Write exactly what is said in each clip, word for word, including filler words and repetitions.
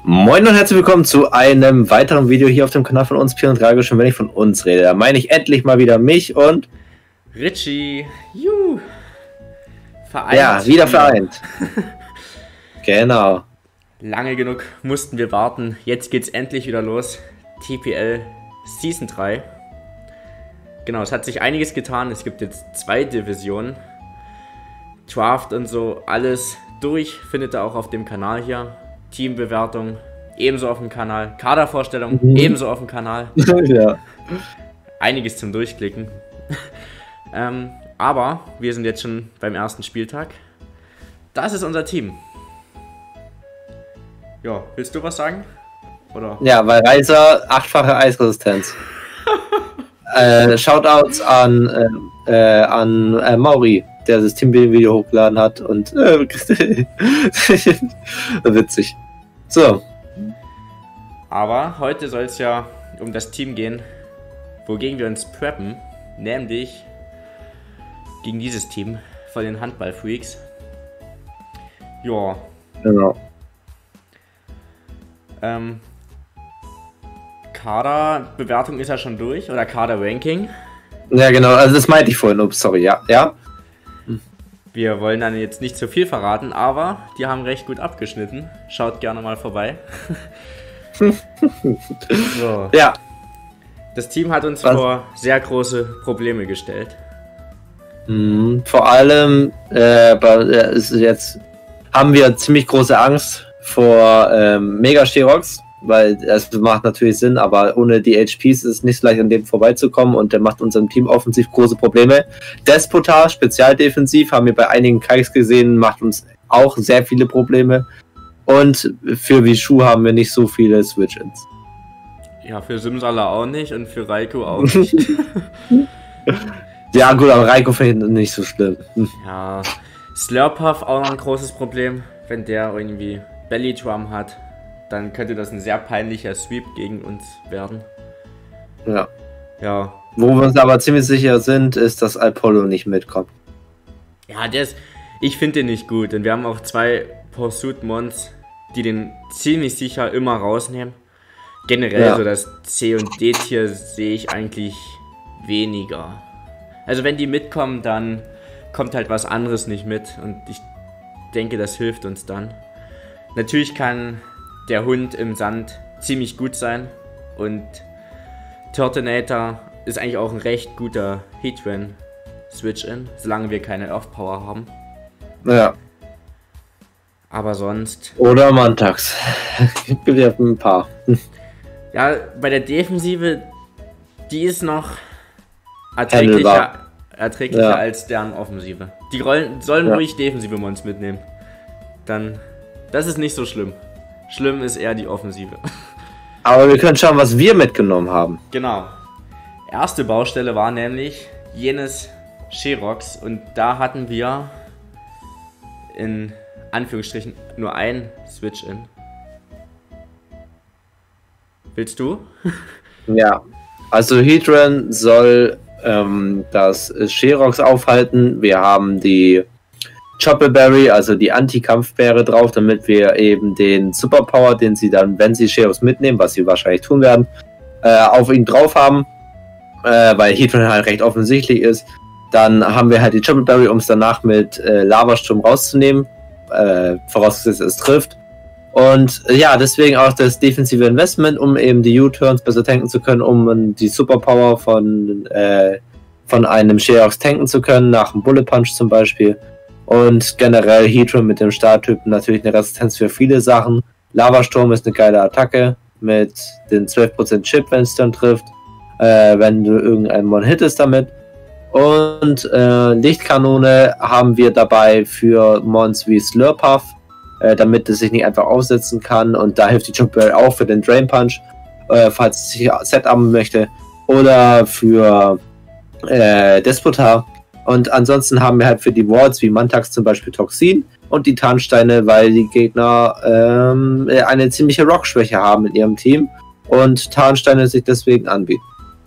Moin und herzlich willkommen zu einem weiteren Video hier auf dem Kanal von uns, Pier und Tragisch. Und wenn ich von uns rede, da meine ich endlich mal wieder mich und Richie. Juhu. Vereint. Ja, wieder vereint. Genau. Lange genug mussten wir warten. Jetzt geht's endlich wieder los. T P L Season drei. Genau, es hat sich einiges getan. Es gibt jetzt zwei Divisionen. Draft und so, alles durch. Findet ihr auch auf dem Kanal hier. Teambewertung ebenso auf dem Kanal. Kadervorstellung mhm. ebenso auf dem Kanal. Ja. Einiges zum Durchklicken. ähm, aber wir sind jetzt schon beim ersten Spieltag. Das ist unser Team. Ja, willst du was sagen? Oder? Ja, weil Reiser achtfache Eisresistenz. äh, Shoutouts an, äh, äh, an äh, Mauri, der das Team-Video hochgeladen hat und äh, witzig. So. Aber heute soll es ja um das Team gehen, wogegen wir uns preppen, nämlich gegen dieses Team von den Handball-Freaks. Ja. Genau. Ähm, Kaderbewertung ist ja schon durch, oder Kader-Ranking. Ja, genau, also das meinte ich vorhin, ups, sorry, ja. Ja. Wir wollen dann jetzt nicht zu viel verraten, aber die haben recht gut abgeschnitten. Schaut gerne mal vorbei. So. Ja. Das Team hat uns Was? vor sehr große Probleme gestellt. Mhm. Vor allem äh, ist jetzt haben wir ziemlich große Angst vor ähm, Mega Sherox, weil es macht natürlich Sinn, aber ohne die H Ps ist es nicht so leicht an dem vorbeizukommen und der macht unserem Team offensiv große Probleme. Despotar, spezialdefensiv, haben wir bei einigen Kikes gesehen, macht uns auch sehr viele Probleme. Und für Vishu haben wir nicht so viele Switch-Ins. Ja, für Simsala auch nicht und für Raiko auch nicht. Ja gut, aber Raiko finde ich nicht so schlimm. Ja, Slurpuff auch noch ein großes Problem, wenn der irgendwie Belly Drum hat. Dann könnte das ein sehr peinlicher Sweep gegen uns werden. Ja. Ja. Wo wir uns aber ziemlich sicher sind, ist, dass Apollo nicht mitkommt. Ja, der ist, ich finde den nicht gut. Und wir haben auch zwei Pursuit Mons, die den ziemlich sicher immer rausnehmen. Generell ja. So das C und D-Tier sehe ich eigentlich weniger. Also wenn die mitkommen, dann kommt halt was anderes nicht mit. Und ich denke, das hilft uns dann. Natürlich kann der Hund im Sand ziemlich gut sein und Turtonator ist eigentlich auch ein recht guter Heatran Switch-In, solange wir keine Earth-Power haben. Ja. Aber sonst... Oder Mantax. Gibt ja ein paar. Ja, bei der Defensive, die ist noch erträglicher, erträglicher ja. als deren Offensive. Die rollen, sollen ja. ruhig defensive Mons mitnehmen. Dann, das ist nicht so schlimm. Schlimm ist eher die Offensive. Aber wir können schauen, was wir mitgenommen haben. Genau. Erste Baustelle war nämlich jenes Sherox und da hatten wir in Anführungsstrichen nur ein Switch-In. Willst du? Ja. Also Heatran soll ähm, das Sherox aufhalten. Wir haben die Choppleberry, also die Anti-Kampfbeere drauf, damit wir eben den Superpower, den sie dann, wenn sie Sherox mitnehmen, was sie wahrscheinlich tun werden, äh, auf ihn drauf haben, äh, weil Heatran halt recht offensichtlich ist. Dann haben wir halt die Choppleberry, um es danach mit äh, Lavasturm rauszunehmen, äh, vorausgesetzt es trifft. Und äh, ja, deswegen auch das defensive Investment, um eben die U-Turns besser tanken zu können, um die Superpower von, äh, von einem Sherox tanken zu können, nach dem Bullet Punch zum Beispiel. Und generell Heatran mit dem Starttypen natürlich eine Resistenz für viele Sachen. Lavasturm ist eine geile Attacke mit den zwölf Prozent Chip, wenn es dann trifft, äh, wenn du irgendeinen Mon hittest damit. Und äh, Lichtkanone haben wir dabei für Mons wie Slurpuff, äh, damit es sich nicht einfach aufsetzen kann. Und da hilft die Jumpbell auch für den Drain Punch, äh, falls es sich setupen möchte. Oder für äh, Despotar. Und ansonsten haben wir halt für die Wards wie Mantax zum Beispiel Toxin und die Tarnsteine, weil die Gegner ähm, eine ziemliche Rock-Schwäche haben in ihrem Team und Tarnsteine sich deswegen anbieten.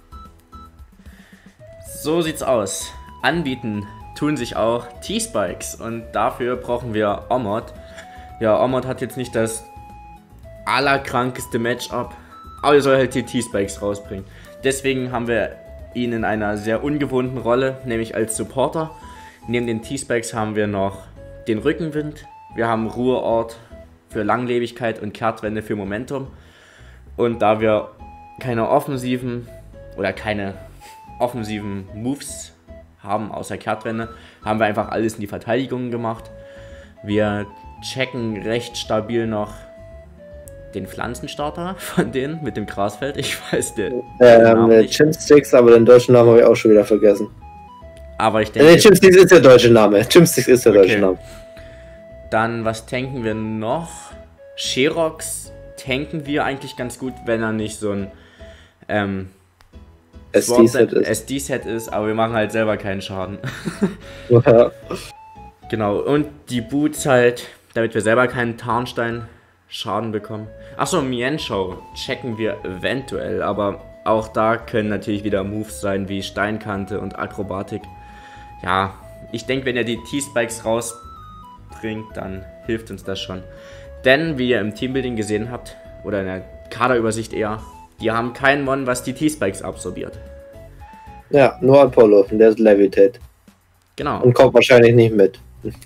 So sieht's aus. Anbieten tun sich auch T-Spikes und dafür brauchen wir Omod. Ja, Omod hat jetzt nicht das allerkrankeste Matchup. Aber er soll halt die T-Spikes rausbringen. Deswegen haben wir ihn in einer sehr ungewohnten Rolle, nämlich als Supporter. Neben den T-Spikes haben wir noch den Rückenwind. Wir haben Ruheort für Langlebigkeit und Kehrtwende für Momentum. Und da wir keine offensiven oder keine offensiven Moves haben, außer Kehrtwende, haben wir einfach alles in die Verteidigung gemacht. Wir checken recht stabil noch den Pflanzenstarter von denen mit dem Grasfeld. Ich weiß den, den Namen Ähm, nicht. Chimsticks, aber den deutschen Namen habe ich auch schon wieder vergessen. Aber ich Äh, denke, nee, Chimsticks ist der deutsche Name. Chimsticks ist der Okay. deutsche Name. dann, was tanken wir noch? Sherox tanken wir eigentlich ganz gut, wenn er nicht so ein ähm, S D-Set ist. S D-Set ist, aber wir machen halt selber keinen Schaden. Ja. Genau, und die Boots halt, damit wir selber keinen Tarnstein-Schaden bekommen. Achso, Mienshao checken wir eventuell, aber auch da können natürlich wieder Moves sein wie Steinkante und Akrobatik. Ja, ich denke, wenn ihr die T-Spikes rausbringt, dann hilft uns das schon. Denn, wie ihr im Teambuilding gesehen habt, oder in der Kaderübersicht eher, die haben keinen Mon, was die T-Spikes absorbiert. Ja, nur Apollo, der ist Levitate. Genau. Und kommt wahrscheinlich nicht mit.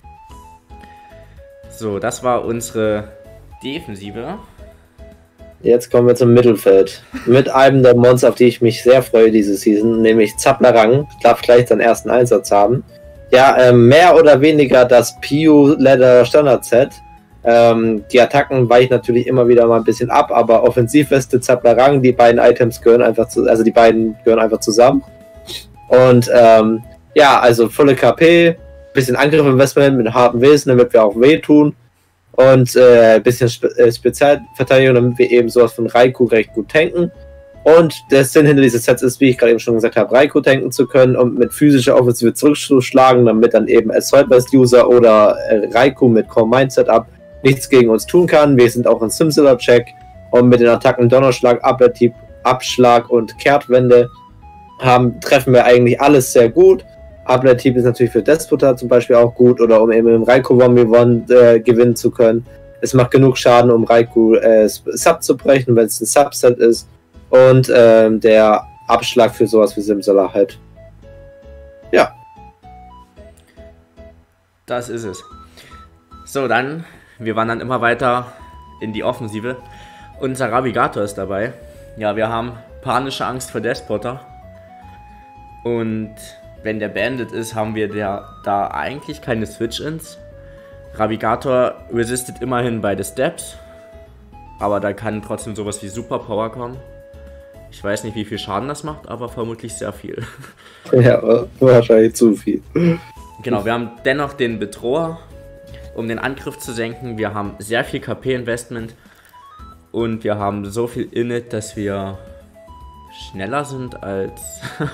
So, das war unsere Defensive. Jetzt kommen wir zum Mittelfeld. Mit einem der Monster, auf die ich mich sehr freue diese Season, nämlich Zaplarang. Darf gleich seinen ersten Einsatz haben. Ja, ähm, mehr oder weniger das Piu-Leather Standard-Set. Ähm, die Attacken weichen natürlich immer wieder mal ein bisschen ab, aber Offensivweste, Zaplarang, die beiden Items gehören einfach zu, also die beiden gehören einfach zusammen. Und ähm, ja, also volle K P, bisschen Angriff-Investment mit harten Wesen, damit wir auch wehtun. Und äh, bisschen Spe äh, Spezialverteidigung, damit wir eben sowas von Raikou recht gut tanken. Und der Sinn hinter dieses Sets ist, wie ich gerade eben schon gesagt habe, Raikou tanken zu können und mit physischer Offensive zurückzuschlagen, damit dann eben Assault-Based-User oder äh, Raikou mit Core-Mind-Setup nichts gegen uns tun kann. Wir sind auch in Simsilla-Check und mit den Attacken Donnerschlag, Abwehrtyp, Abschlag und Kehrtwende haben, treffen wir eigentlich alles sehr gut. Abwehrtyp ist natürlich für Despota zum Beispiel auch gut oder um eben im Raikou one v one äh, gewinnen zu können. Es macht genug Schaden, um Raikou äh, Sub zu brechen, wenn es ein Subset ist. Und ähm, der Abschlag für sowas wie Simsala halt. Ja. Das ist es. So, dann, wir wandern immer weiter in die Offensive. Unser Ravigator ist dabei. Ja, wir haben panische Angst vor Despota. Und wenn der beendet ist, haben wir der, da eigentlich keine Switch-Ins. Ravigator resistet immerhin beide Steps. Aber da kann trotzdem sowas wie Superpower kommen. Ich weiß nicht, wie viel Schaden das macht, aber vermutlich sehr viel. Ja, wahrscheinlich zu viel. Genau, wir haben dennoch den Bedroher, um den Angriff zu senken. Wir haben sehr viel K P-Investment und wir haben so viel Init, dass wir schneller sind als...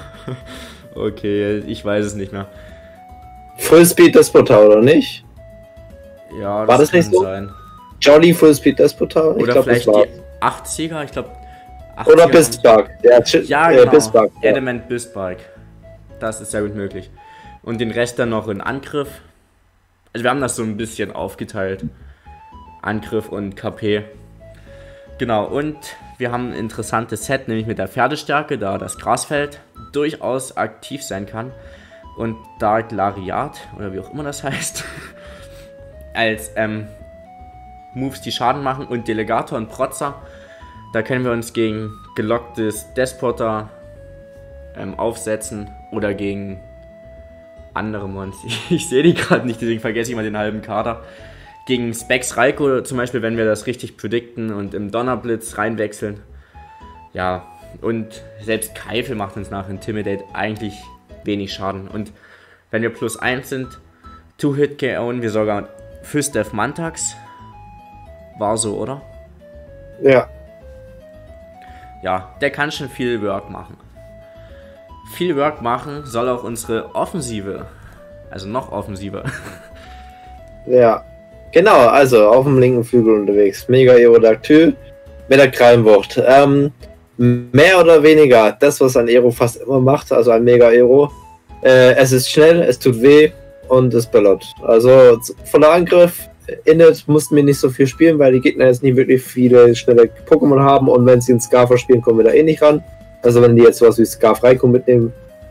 okay, ich weiß es nicht mehr. Fullspeed Despota, oder nicht? Ja, das, War das kann nicht so? sein. Jolly Fullspeed Despota? Ich Oder glaub, vielleicht das war. die achtziger, ich glaube... Oder Bisbark. Der Ch Ja, äh, genau. Bisbark, ja. Adamant Bisbark. Das ist sehr gut möglich. Und den Rest dann noch in Angriff. Also wir haben das so ein bisschen aufgeteilt. Angriff und K P. Genau, und wir haben ein interessantes Set, nämlich mit der Pferdestärke, da das Grasfeld durchaus aktiv sein kann. Und Dark Lariat, oder wie auch immer das heißt, als ähm, Moves, die Schaden machen. Und Delegator und Protzer. Da können wir uns gegen gelocktes Despota ähm, aufsetzen oder gegen andere Mons. Ich, ich sehe die gerade nicht, deswegen vergesse ich mal den halben Kader. Gegen Specs Raikou zum Beispiel, wenn wir das richtig predikten und im Donnerblitz reinwechseln. Ja, und selbst Keifel macht uns nach Intimidate eigentlich wenig Schaden. Und wenn wir plus eins sind, Two-Hit-K O, wir sogar Füstef Mantax. War so, oder? Ja. Ja, der kann schon viel Work machen. Viel Work machen soll auch unsere Offensive. Also noch offensiver. Ja. Genau, also auf dem linken Flügel unterwegs. Mega Aerodactyl mit der Krallenwucht. Ähm, mehr oder weniger das, was ein Aero fast immer macht, also ein Mega Aero. Äh, es ist schnell, es tut weh und es ballert. Also voller Angriff, Init mussten wir nicht so viel spielen, weil die Gegner jetzt nie wirklich viele schnelle Pokémon haben und wenn sie einen Scarf spielen, kommen wir da eh nicht ran. Also wenn die jetzt sowas wie Scarf Raikou mitnehmen.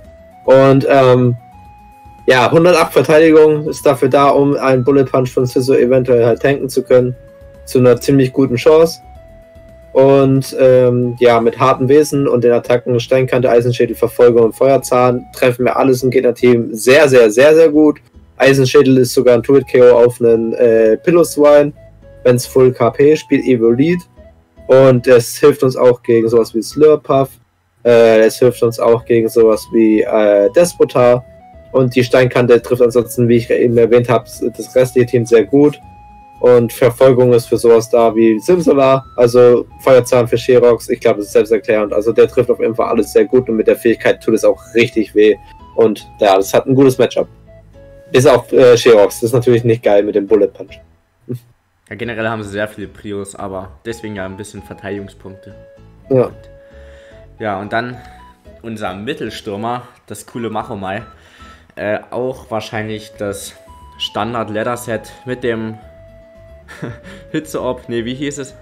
Und ähm, ja, hundertacht Verteidigung ist dafür da, um einen Bullet Punch von Scizor eventuell halt tanken zu können. Zu einer ziemlich guten Chance. Und ähm, ja, mit harten Wesen und den Attacken Steinkante, Eisenschädel, Verfolgung und Feuerzahn treffen wir alles im Gegnerteam sehr, sehr, sehr, sehr gut. Eisenschädel ist sogar ein Two-Hit-K O auf einen äh, Pillow-Swine, wenn es Full K P spielt, Evolit. Und es hilft uns auch gegen sowas wie Slurpuff. Äh, es hilft uns auch gegen sowas wie äh, Despotar. Und die Steinkante trifft ansonsten, wie ich eben erwähnt habe, das restliche Team sehr gut. Und Verfolgung ist für sowas da wie Simsolar, also Feuerzahn für Sherox, ich glaube, das ist selbsterklärend. Also der trifft auf jeden Fall alles sehr gut und mit der Fähigkeit tut es auch richtig weh. Und ja, das hat ein gutes Matchup. Ist auch äh, Sherox, das ist natürlich nicht geil mit dem Bullet Punch. Ja, generell haben sie sehr viele Prios, aber deswegen ja ein bisschen Verteidigungspunkte. Ja. Und, ja, und dann unser Mittelstürmer, das coole Machomai. Äh, auch wahrscheinlich das Standard-Leather-Set mit dem Hitze-Op, ne, wie hieß es?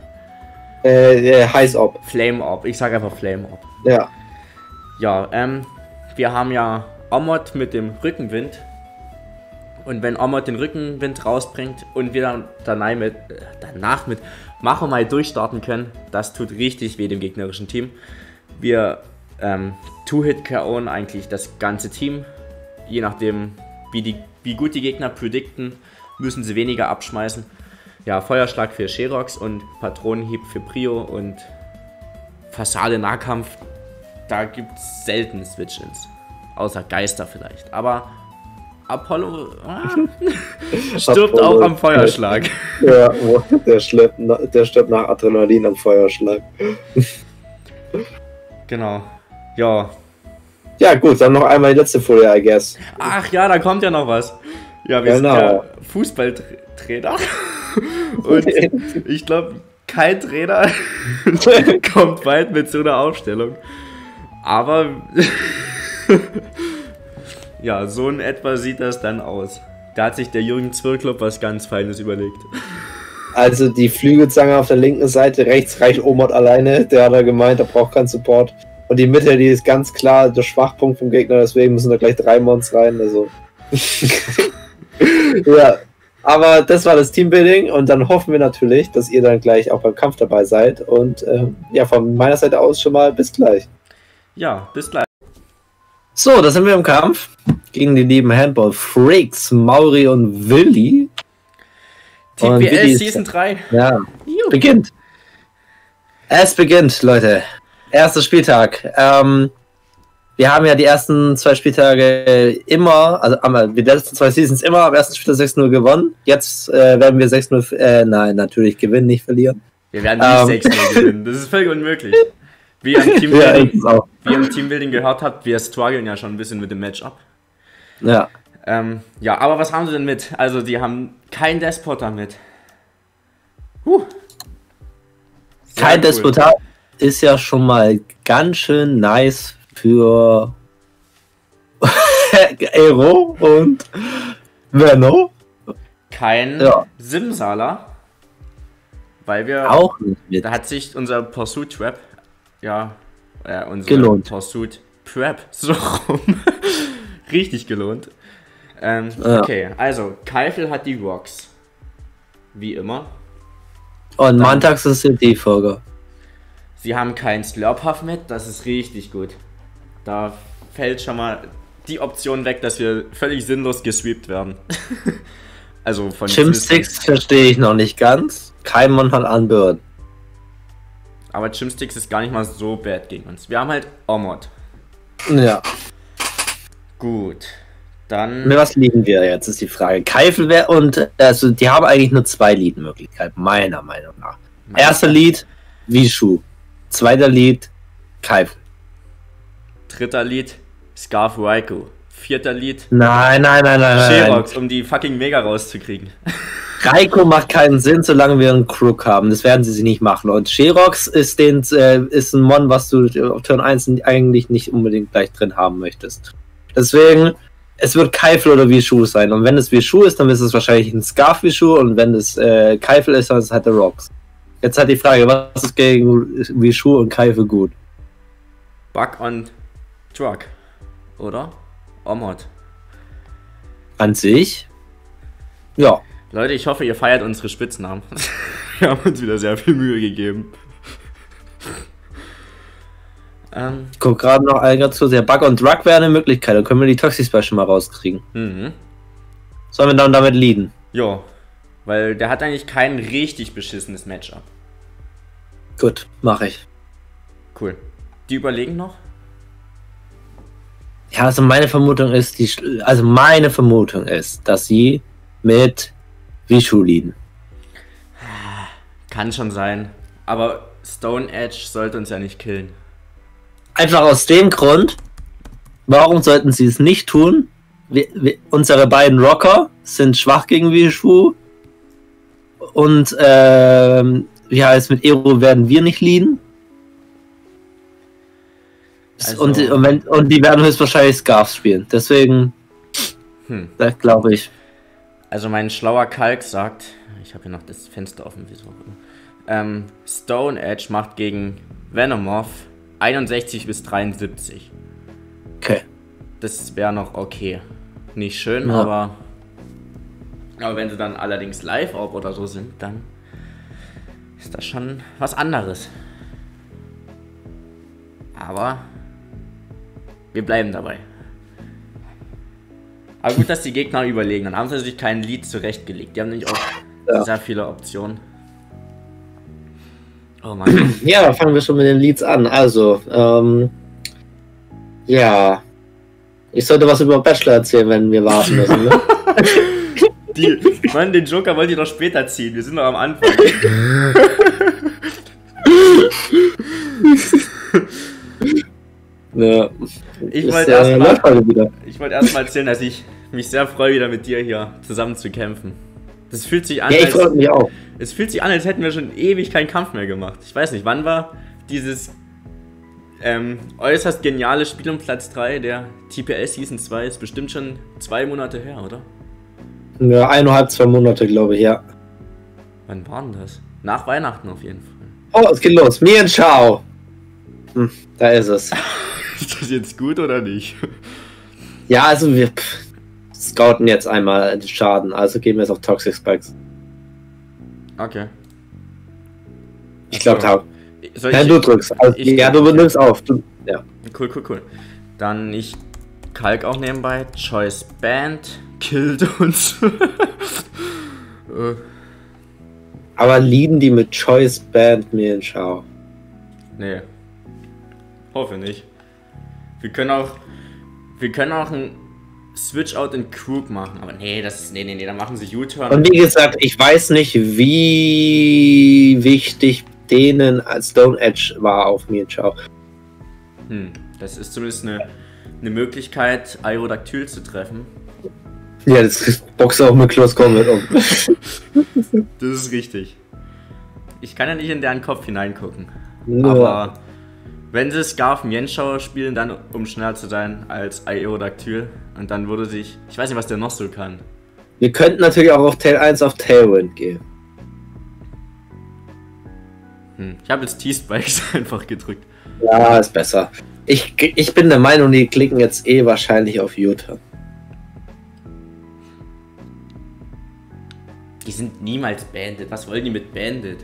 Äh, Heiß-Op. Flame-Op, ich sage einfach Flame-Op. Ja. Ja, ähm, wir haben ja Omod mit dem Rückenwind. Und wenn Omod den Rückenwind rausbringt und wir dann danach mit, äh, danach mit Machomai durchstarten können, das tut richtig weh dem gegnerischen Team. Wir ähm, Two-Hit-K O'en eigentlich das ganze Team. Je nachdem, wie, die, wie gut die Gegner predikten, müssen sie weniger abschmeißen. Ja, Feuerschlag für Sherox und Patronenhieb für Prio und Fassade Nahkampf, da gibt es selten Switch-Ins. Außer Geister vielleicht. Aber Apollo ah, stirbt Apollo, auch am Feuerschlag. Ja, der, schleppt, der stirbt nach Adrenalin am Feuerschlag. Genau. Ja. Ja gut, dann noch einmal die letzte Folie, I guess. Ach ja, da kommt ja noch was. Ja, wir genau. sind ja Fußballtrainer. Und ich glaube, kein Trainer kommt weit mit so einer Aufstellung. Aber ja, so in etwa sieht das dann aus. Da hat sich der Jürgen Zwirklop was ganz Feines überlegt. Also die Flügelzange auf der linken Seite, rechts reicht Omod alleine. Der hat er gemeint, der braucht keinen Support. Und die Mitte, die ist ganz klar der Schwachpunkt vom Gegner, deswegen müssen da gleich drei Mons rein. Also ja, aber das war das Teambuilding und dann hoffen wir natürlich, dass ihr dann gleich auch beim Kampf dabei seid. Und ähm, ja, von meiner Seite aus schon mal bis gleich. Ja, bis gleich. So, da sind wir im Kampf gegen die lieben Handball-Freaks, Mauri und Willi. T P L Season drei. Ja, Juhu. beginnt. Es beginnt, Leute. Erster Spieltag. Ähm, wir haben ja die ersten zwei Spieltage immer, also haben wir die letzten zwei Seasons immer am ersten Spieltag sechs null gewonnen. Jetzt äh, werden wir sechs null, äh, nein, natürlich gewinnen, nicht verlieren. Wir werden nicht ähm. sechs null gewinnen, das ist völlig unmöglich. Wie ihr im Teambuilding, ja, wie ihr im Teambuilding gehört habt, wir strugglen ja schon ein bisschen mit dem Matchup. Ja. Ähm, ja, aber was haben sie denn mit? Also, die haben kein Despotar mit. Huh. Kein cool. Despotar ist ja schon mal ganz schön nice für Aero und Venno. Kein ja. Simsala. Weil wir. Auch nicht mit. Da hat sich unser Pursuit Trap. Ja, äh, unser gelohnt. Pursuit Prep so rum. Richtig gelohnt. Ähm, ja. Okay, also Keifel hat die Rocks. Wie immer. Und Mantax ist die Folge. Sie haben keinen Slurpuff mit, das ist richtig gut. Da fällt schon mal die Option weg, dass wir völlig sinnlos gesweept werden. Also von Chimsticks verstehe ich noch nicht ganz. Kein Mann hat Unburn. Aber Chimsticks ist gar nicht mal so bad gegen uns. Wir haben halt Omod. Ja. Gut. Dann. Mit was liegen wir jetzt, ist die Frage. Keifel wäre und also die haben eigentlich nur zwei Lead-Möglichkeiten, meiner Meinung nach. Erster Lead, Vishu. Zweiter Lead, Keifel. Dritter Lead, Scarf Raikou. Vierter Lead, nein, nein, nein, nein, Sherox, um die fucking Mega rauszukriegen. Raikou macht keinen Sinn, solange wir einen Crook haben. Das werden sie sich nicht machen. Und Sherox ist, den, äh, ist ein Mon, was du auf Turn eins eigentlich nicht unbedingt gleich drin haben möchtest. Deswegen es wird Keifel oder Wishu sein. Und wenn es Wishu ist, dann ist es wahrscheinlich ein Scarf Wishu. Und wenn es äh, Keifel ist, dann ist es halt der Rocks. Jetzt hat die Frage, was ist gegen Wishu und Keifel gut? Bug und Truck. Oder? Omod. An sich? Ja. Leute, ich hoffe, ihr feiert unsere Spitznamen. Wir haben uns wieder sehr viel Mühe gegeben. ähm, ich guck gerade noch ein ganz kurz. Der Bug und Drug wäre eine Möglichkeit. Dann können wir die Toxi-Special mal rauskriegen. Mhm. Sollen wir dann damit leaden? Ja. Weil der hat eigentlich kein richtig beschissenes Matchup. Gut, mache ich. Cool. Die überlegen noch? Ja, also meine Vermutung ist, die, also meine Vermutung ist, dass sie mit Wishu leaden. Kann schon sein. Aber Stone Edge sollte uns ja nicht killen. Einfach aus dem Grund, warum sollten sie es nicht tun? Wir, wir, unsere beiden Rocker sind schwach gegen Wishu. Und ähm, wie heißt mit Ero werden wir nicht leaden. Also, und, und, wenn, und die werden höchstwahrscheinlich Scarfs spielen. Deswegen, hm. das glaube ich. Also mein schlauer Kalk sagt, ich habe hier noch das Fenster offen, wieso auch immer. Ähm, Stone Edge macht gegen Venomoth einundsechzig bis dreiundsiebzig. Okay. Das wäre noch okay. Nicht schön, ja. aber aber wenn sie dann allerdings live auch oder so sind, dann ist das schon was anderes. Aber wir bleiben dabei. Aber gut, dass die Gegner überlegen. Dann haben sie sich kein Lead zurechtgelegt. Die haben nämlich auch ja. sehr viele Optionen. Oh Mann. Ja, fangen wir schon mit den Leads an. Also, ähm, ja. Ich sollte was über Bachelor erzählen, wenn wir warten müssen, ne? Die, Mann, den Joker wollt ihr doch später ziehen. Wir sind noch am Anfang. Ja. Ich wollte ja erstmal wollt erst erzählen, dass ich mich sehr freue, wieder mit dir hier zusammen zu kämpfen. Das fühlt sich an, ja, ich freue mich auch. Es fühlt sich an, als hätten wir schon ewig keinen Kampf mehr gemacht. Ich weiß nicht, wann war dieses ähm, äußerst geniale Spiel um Platz drei, der T P S Season zwei, ist bestimmt schon zwei Monate her, oder? Ja, eineinhalb, zwei Monate, glaube ich, ja. Wann war denn das? Nach Weihnachten auf jeden Fall. Oh, es geht los. Mienschau. Hm, da ist es. Ist das jetzt gut oder nicht? Ja, also wir pff, scouten jetzt einmal den Schaden, also gehen wir jetzt auf Toxic Spikes. Okay. Ich glaube, da. Ja, du drückst. Also, ja, du nimmst auf. Du, ja. Cool, cool, cool. Dann ich Kalk auch nebenbei. Choice Band killt uns. Aber lieben die mit Choice Band Mienschau? Nee. Hoffe nicht. Wir können auch. Wir können auch ein Switch Out in Krug machen. Aber nee, das ist. Nee, nee, nee, da machen sie U-Turn. Und wie gesagt, ich weiß nicht, wie wichtig denen als Stone Edge war auf Mienschau. Hm, das ist zumindest eine, eine Möglichkeit, Aerodactyl zu treffen. Ja, das boxt auch mit Close Combat um. Das ist richtig. Ich kann ja nicht in deren Kopf hineingucken. Ja. Aber wenn sie Scarf Mienschau spielen, dann um schneller zu sein als Aerodactyl. Und dann würde sich. Ich weiß nicht, was der noch so kann. Wir könnten natürlich auch auf Tail eins auf Tailwind gehen. Hm. Ich habe jetzt T-Spikes einfach gedrückt. Ja, ist besser. Ich, ich bin der Meinung, die klicken jetzt eh wahrscheinlich auf U-Turn. Die sind niemals Bandit. Was wollen die mit Bandit?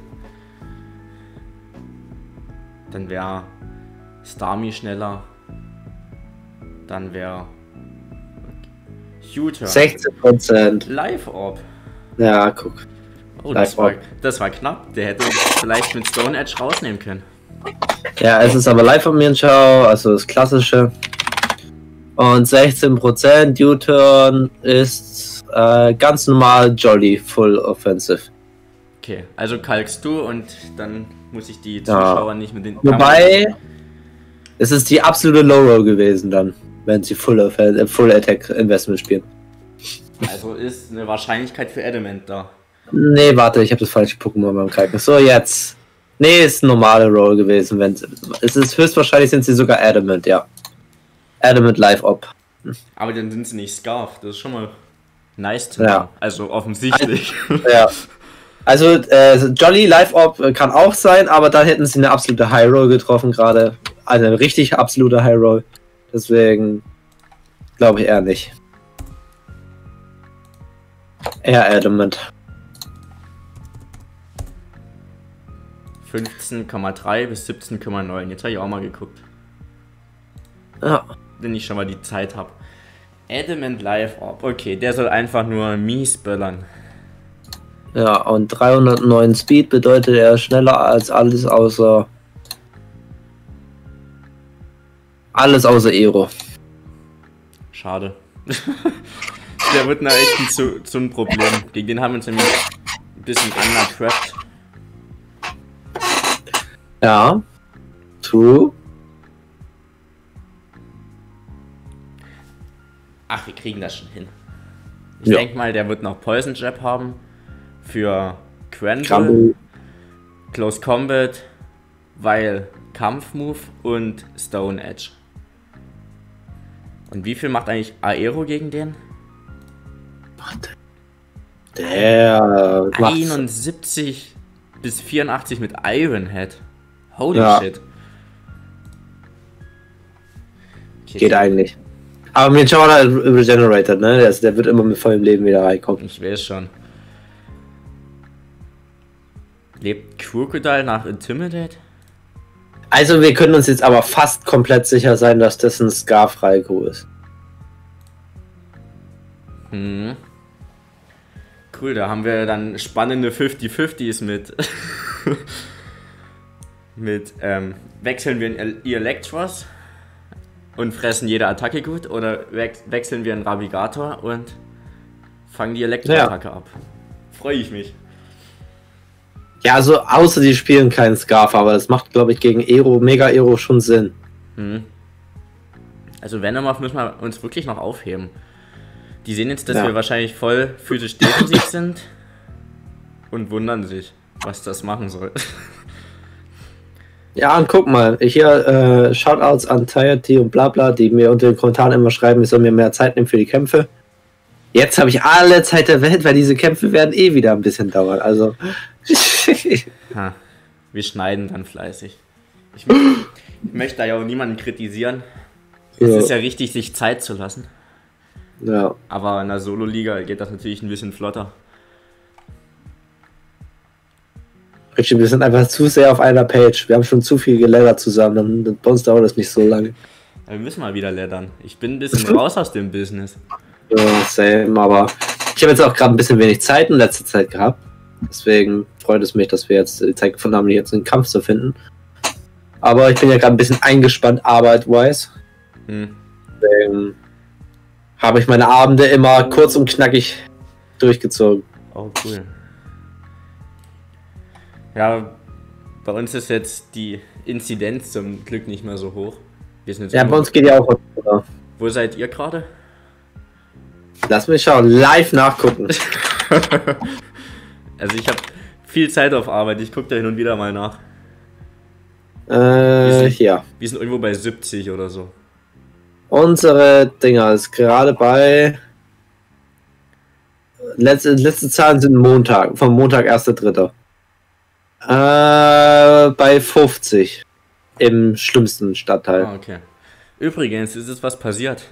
Dann wäre Starmie schneller. Dann wäre U-Turn. sechzehn Prozent. Live-Orb. Ja, guck. Oh, das war, das war knapp. Der hätte uns vielleicht mit Stone Edge rausnehmen können. Ja, es ist aber live von Mienschau, also das Klassische. Und sechzehn Prozent U-Turn ist äh, ganz normal Jolly Full Offensive. Okay, also kalkst du und dann muss ich die Zuschauer ja. nicht mit den... Wobei, es ist die absolute Low-Roll gewesen dann, wenn sie Full, äh, Full Attack Investment spielen. Also ist eine Wahrscheinlichkeit für Adamant da. Nee, warte, ich habe das falsche Pokémon beim Kalken. So, jetzt. Nee, ist ein normale Roll gewesen. Wenn es ist höchstwahrscheinlich sind sie sogar Adamant, ja. Adamant Live Op. Aber dann sind sie nicht Scarf, das ist schon mal nice zu Ja. know. Also offensichtlich. Ja. Also äh, Jolly Live Orb kann auch sein, aber dann hätten sie eine absolute High Roll getroffen gerade. Also eine richtig absolute High Roll. Deswegen glaube ich eher nicht. Eher Adamant. fünfzehn Komma drei bis siebzehn Komma neun. Jetzt habe ich auch mal geguckt. Ja. Wenn ich schon mal die Zeit habe. Adamant Live Orb. Okay, der soll einfach nur mies böllern. Ja, und dreihundertneun Speed bedeutet er schneller als alles außer alles außer Aero. Schade. Der wird na echt ein zu, zum Problem. Gegen den haben wir uns nämlich ein bisschen undertrapped. Ja. True. Ach, wir kriegen das schon hin. Ich Ja. denke mal, der wird noch Poison Jab haben. Für Crandall, Crumble. Close Combat, weil Kampfmove und Stone Edge. Und wie viel macht eigentlich Aero gegen den? Der macht einundsiebzig bis vierundachtzig mit Iron Head. Holy Ja. shit. Okay, geht eigentlich. Aber mit Jordan halt regenerated, ne? Der, der wird immer mit vollem Leben wieder reinkommen. Ich weiß schon. Lebt Crocodile nach Intimidate? Also wir können uns jetzt aber fast komplett sicher sein, dass das ein Scarf Raikou ist. Hm. Cool, da haben wir dann spannende fünfzig fünfzigs mit. mit, ähm, wechseln wir in Electros und fressen jede Attacke gut oder we wechseln wir in Ravigator und fangen die Elektro-Attacke ja. ab. Freue ich mich. Ja, also außer die spielen keinen Scarf, aber das macht, glaube ich, gegen Aero, Mega Aero schon Sinn. Hm. Also Venomoth müssen wir uns wirklich noch aufheben. Die sehen jetzt, dass Ja. wir wahrscheinlich voll physisch defensiv sind und wundern sich, was das machen soll. Ja, und guck mal, hier äh, Shoutouts an Tiety und bla bla, die mir unter den Kommentaren immer schreiben, ich soll mir mehr Zeit nehmen für die Kämpfe. Jetzt habe ich alle Zeit der Welt, weil diese Kämpfe werden eh wieder ein bisschen dauern. Also. Ha, wir schneiden dann fleißig. Ich, ich möchte da ja auch niemanden kritisieren. Es Ja. ist ja richtig, sich Zeit zu lassen. Ja. Aber in der Solo-Liga geht das natürlich ein bisschen flotter. Richtig, wir sind einfach zu sehr auf einer Page. Wir haben schon zu viel geleddert zusammen. Dann, dann, bei uns dauert das nicht so lange. Aber wir müssen mal wieder leddern. Ich bin ein bisschen raus aus dem Business. Ja, same, aber ich habe jetzt auch gerade ein bisschen wenig Zeit in letzter Zeit gehabt. Deswegen freut es mich, dass wir jetzt die Zeit gefunden haben, jetzt einen Kampf zu finden. Aber ich bin ja gerade ein bisschen eingespannt, arbeit-wise. Hm. Deswegen habe ich meine Abende immer kurz und knackig durchgezogen. Oh, cool. Ja, bei uns ist jetzt die Inzidenz zum Glück nicht mehr so hoch. Wir sind jetzt Ja, nur- bei uns geht ja auch runter. Wo seid ihr gerade? Lass mich schauen, live nachgucken. Also ich habe viel Zeit auf Arbeit, ich gucke da hin und wieder mal nach. Äh, hier. Wir sind irgendwo bei siebzig oder so. Unsere Dinger ist gerade bei. Letzte, letzte Zahlen sind Montag, vom Montag erster dritter Äh, bei fünfzig. Im schlimmsten Stadtteil. Ah, okay. Übrigens, ist es was passiert.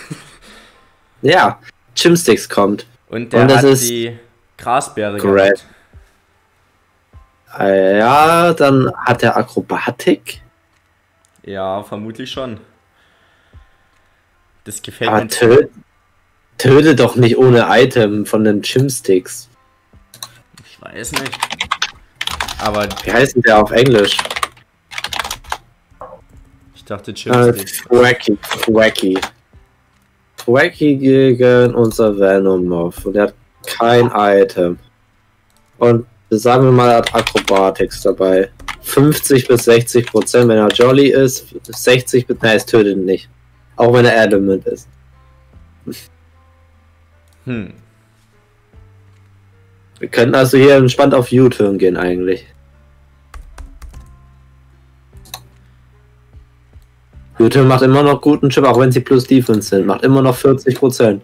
Ja, Chimsticks kommt. Und der Und das hat ist die Grasbeere great. gehabt. Äh, ja, dann hat er Akrobatik. Ja, vermutlich schon. Das gefällt Aber mir. tö töte doch nicht ohne Item von den Chimsticks. Ich weiß nicht. Aber Wie heißt denn der auf Englisch? ich dachte Äh, Chipsticks. Thwacky. Thwacky. Thwacky gegen unser Venomoth. Und er hat kein Item. Und sagen wir mal, er hat Acrobatics dabei. fünfzig bis sechzig Prozent, wenn er Jolly ist. sechzig bis, nein, es tötet ihn nicht. Auch wenn er Adamant ist. Hm. Wir könnten also hier entspannt auf U-Turn gehen eigentlich. U-Turn macht immer noch guten Chip, auch wenn sie plus Defense sind. Macht immer noch vierzig Prozent.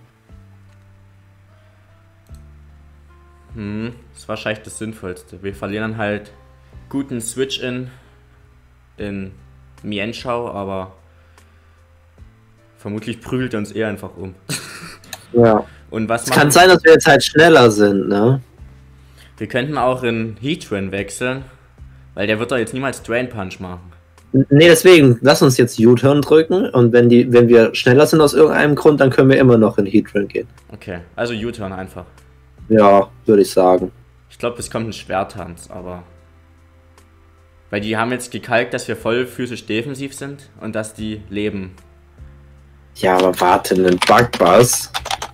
Hm, das ist wahrscheinlich das Sinnvollste. Wir verlieren dann halt guten Switch in, in Mienschau, aber vermutlich prügelt er uns eher einfach um. Ja. Und was es kann sein, dass wir jetzt halt schneller sind, ne? Wir könnten auch in Heatran wechseln, weil der wird doch jetzt niemals Drain Punch machen. Nee, deswegen, lass uns jetzt U-Turn drücken und wenn die, wenn wir schneller sind aus irgendeinem Grund, dann können wir immer noch in Heatran gehen. Okay, also U-Turn einfach. Ja, würde ich sagen. Ich glaube, es kommt ein Schwertanz, aber... Weil die haben jetzt gekalkt, dass wir voll physisch defensiv sind und dass die leben. Ja, aber warte, ein Bugbass.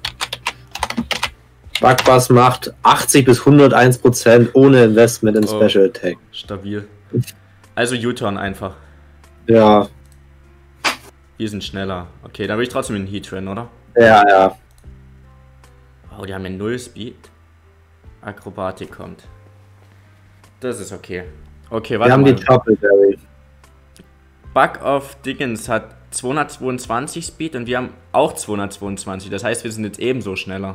Bugbass macht achtzig bis hunderteins Prozent ohne Investment in Oh. Special Attack. Stabil. Also U-Turn einfach. Ja, Wir sind schneller. Okay, dann will ich trotzdem in Heatran, oder? ja, ja. Oh, die haben ja null Speed. Akrobatik kommt. Das ist okay. Okay, Wir warte haben mal. die Choppleberry. Bug of Dickens hat zweihundertzweiundzwanzig Speed und wir haben auch zweihundertzweiundzwanzig. Das heißt, wir sind jetzt ebenso schneller.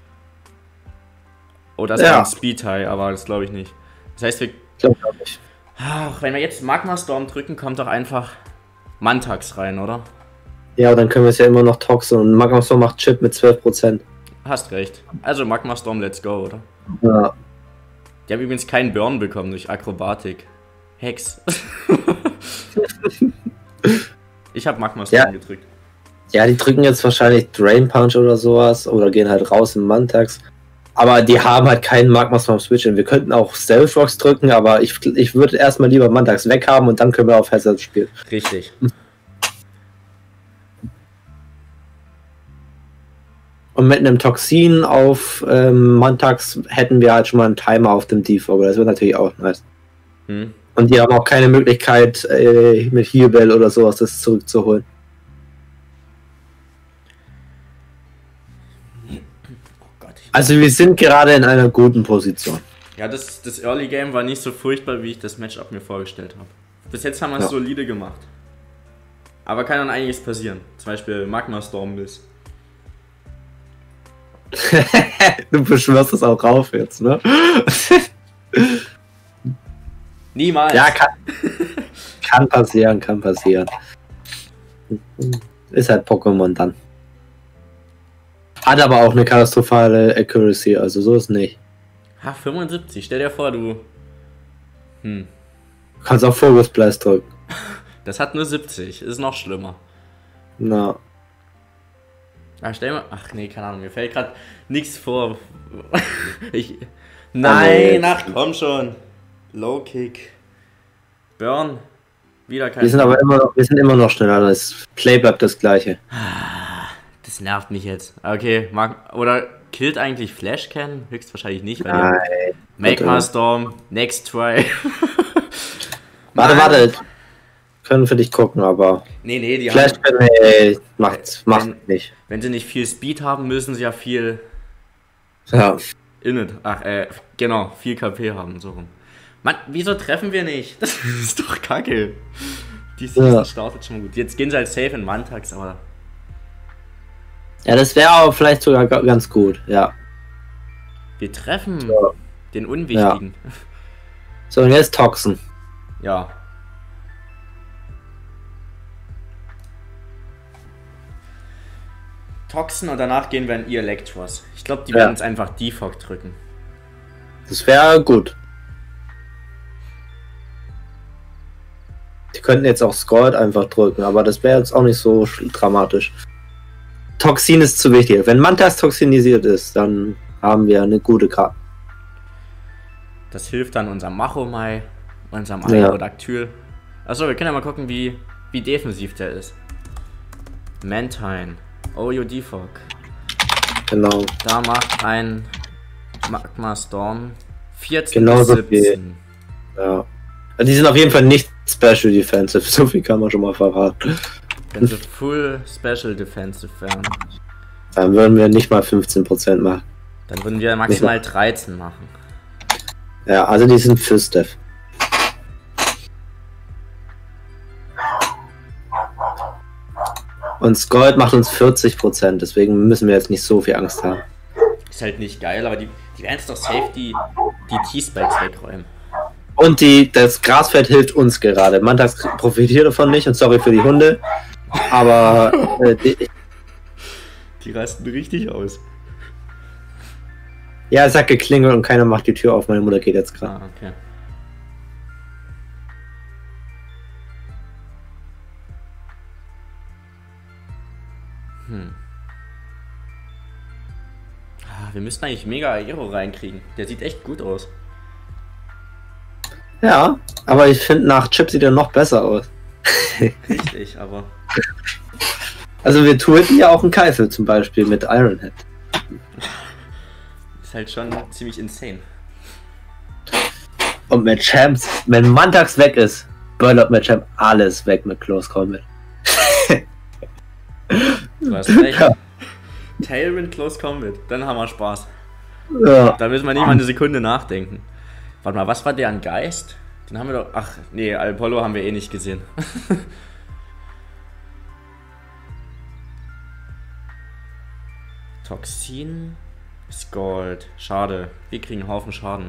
Oh, das Ja. war ein Speed High, aber das glaube ich nicht. Das heißt, wir... Ich glaube auch nicht. Ach, wenn wir jetzt Magma Storm drücken, kommt doch einfach Mantax rein, oder? Ja, aber dann können wir es ja immer noch toxen und Magma Storm macht Chip mit zwölf Prozent. Hast recht. Also Magma Storm, let's go, oder? Ja. Die haben übrigens keinen Burn bekommen durch Akrobatik. Hex. Ich habe Magma Storm Ja. gedrückt. Ja, die drücken jetzt wahrscheinlich Drain Punch oder sowas oder gehen halt raus im Mantax. Aber die haben halt keinen Magma Storm Switch. Wir könnten auch Stealth Rocks drücken, aber ich, ich würde erstmal lieber Mantax weghaben und dann können wir auf Hazard spielen. Richtig. Und mit einem Toxin auf ähm, Mantax hätten wir halt schon mal einen Timer auf dem Defog. Das wird natürlich auch nice. Hm. Und die haben auch keine Möglichkeit, äh, mit Healbell oder sowas das zurückzuholen. Oh Gott. Ich Also wir sind gerade in einer guten Position. Ja, das, das Early Game war nicht so furchtbar, wie ich das Matchup mir vorgestellt habe. Bis jetzt haben wir es Ja. solide gemacht. Aber kann dann einiges passieren. Zum Beispiel Magma Storm Biss. Du beschwörst es auch rauf jetzt, ne? Niemals! Ja, kann, kann passieren, kann passieren. Ist halt Pokémon dann. Hat aber auch eine katastrophale Accuracy, also so ist nicht. Ha, fünfundsiebzig, stell dir vor, du... Hm, Du kannst auch Focus Blast drücken. das hat nur siebzig, ist noch schlimmer. Na. Ach, stell mal... Ach nee, keine Ahnung, mir fällt gerade nichts vor. ich... Nein, ach komm schon. Low Kick. Burn. Wieder kein... Wir sind aber immer noch, wir sind immer noch schneller. Das Play bleibt das gleiche. Das nervt mich jetzt. Okay, mag... Oder killt eigentlich Flash Can? Höchstwahrscheinlich nicht, weil die haben Nein. Magma Storm, Next Try. Warte, Nein. warte. Können für dich gucken, aber Nee, nee, die Flash haben... nee, macht, macht Wenn- nicht. Wenn sie nicht viel Speed haben, müssen sie ja viel... Ja. Init. Ach, äh, genau, viel K P haben, so rum. Mann, wieso treffen wir nicht? Das ist doch kacke. Die Season Ja. startet schon gut. Jetzt gehen sie halt safe in Mantax, aber... Ja, das wäre aber vielleicht sogar ga- ganz gut, ja. Wir treffen Ja. den Unwichtigen. So, und jetzt Toxen. Ja. Toxen und danach gehen wir in E-Electros. Ich glaube, die Ja. werden uns einfach Defog drücken. Das wäre gut. Die könnten jetzt auch Scald einfach drücken, aber das wäre jetzt auch nicht so sch- dramatisch. Toxin ist zu wichtig. Wenn Mantas toxinisiert ist, dann haben wir eine gute Karte. Das hilft dann unserem Machomai, unserem Ja. Aerodactyl. Achso, wir können ja mal gucken, wie, wie defensiv der ist. Mantine. Oyo Defog. Genau. Da macht ein Magma Storm vierzehn Genauso bis siebzehn. Ja. Also die sind auf jeden Fall nicht Special Defensive, so viel kann man schon mal verraten. Wenn sie Full Special Defensive wären, Dann würden wir nicht mal fünfzehn Prozent machen. dann würden wir maximal dreizehn machen. Ja, also die sind für Steph. Und Scald macht uns vierzig Prozent, deswegen müssen wir jetzt nicht so viel Angst haben. Ist halt nicht geil, aber die, die werden jetzt doch safe die, die T-Spikes wegräumen. Und die, das Grasfeld hilft uns gerade. Mantax profitiert davon nicht und sorry für die Hunde. Aber äh, die, die rasten richtig aus. Ja, es hat geklingelt und keiner macht die Tür auf. Meine Mutter geht jetzt gerade. Ah, okay. Hm. Ah, wir müssten eigentlich Mega Aero reinkriegen. Der sieht echt gut aus. Ja, aber ich finde, nach Chip sieht er noch besser aus. Richtig, aber... Also wir tulpen ja auch einen Keifel zum Beispiel mit Ironhead. Ist halt schon ziemlich insane. Und mit Champs, wenn Mantax weg ist, böllert mit Champ alles weg mit Close Combat. Du hast recht. Ja. Tailwind Close Combat, dann haben wir Spaß. Ja. Da müssen wir nicht mal eine Sekunde nachdenken. Warte mal, was war der an Geist? Den haben wir doch... Ach, nee, Apollo haben wir eh nicht gesehen. Toxin... Scald. Schade. Wir kriegen einen Haufen Schaden.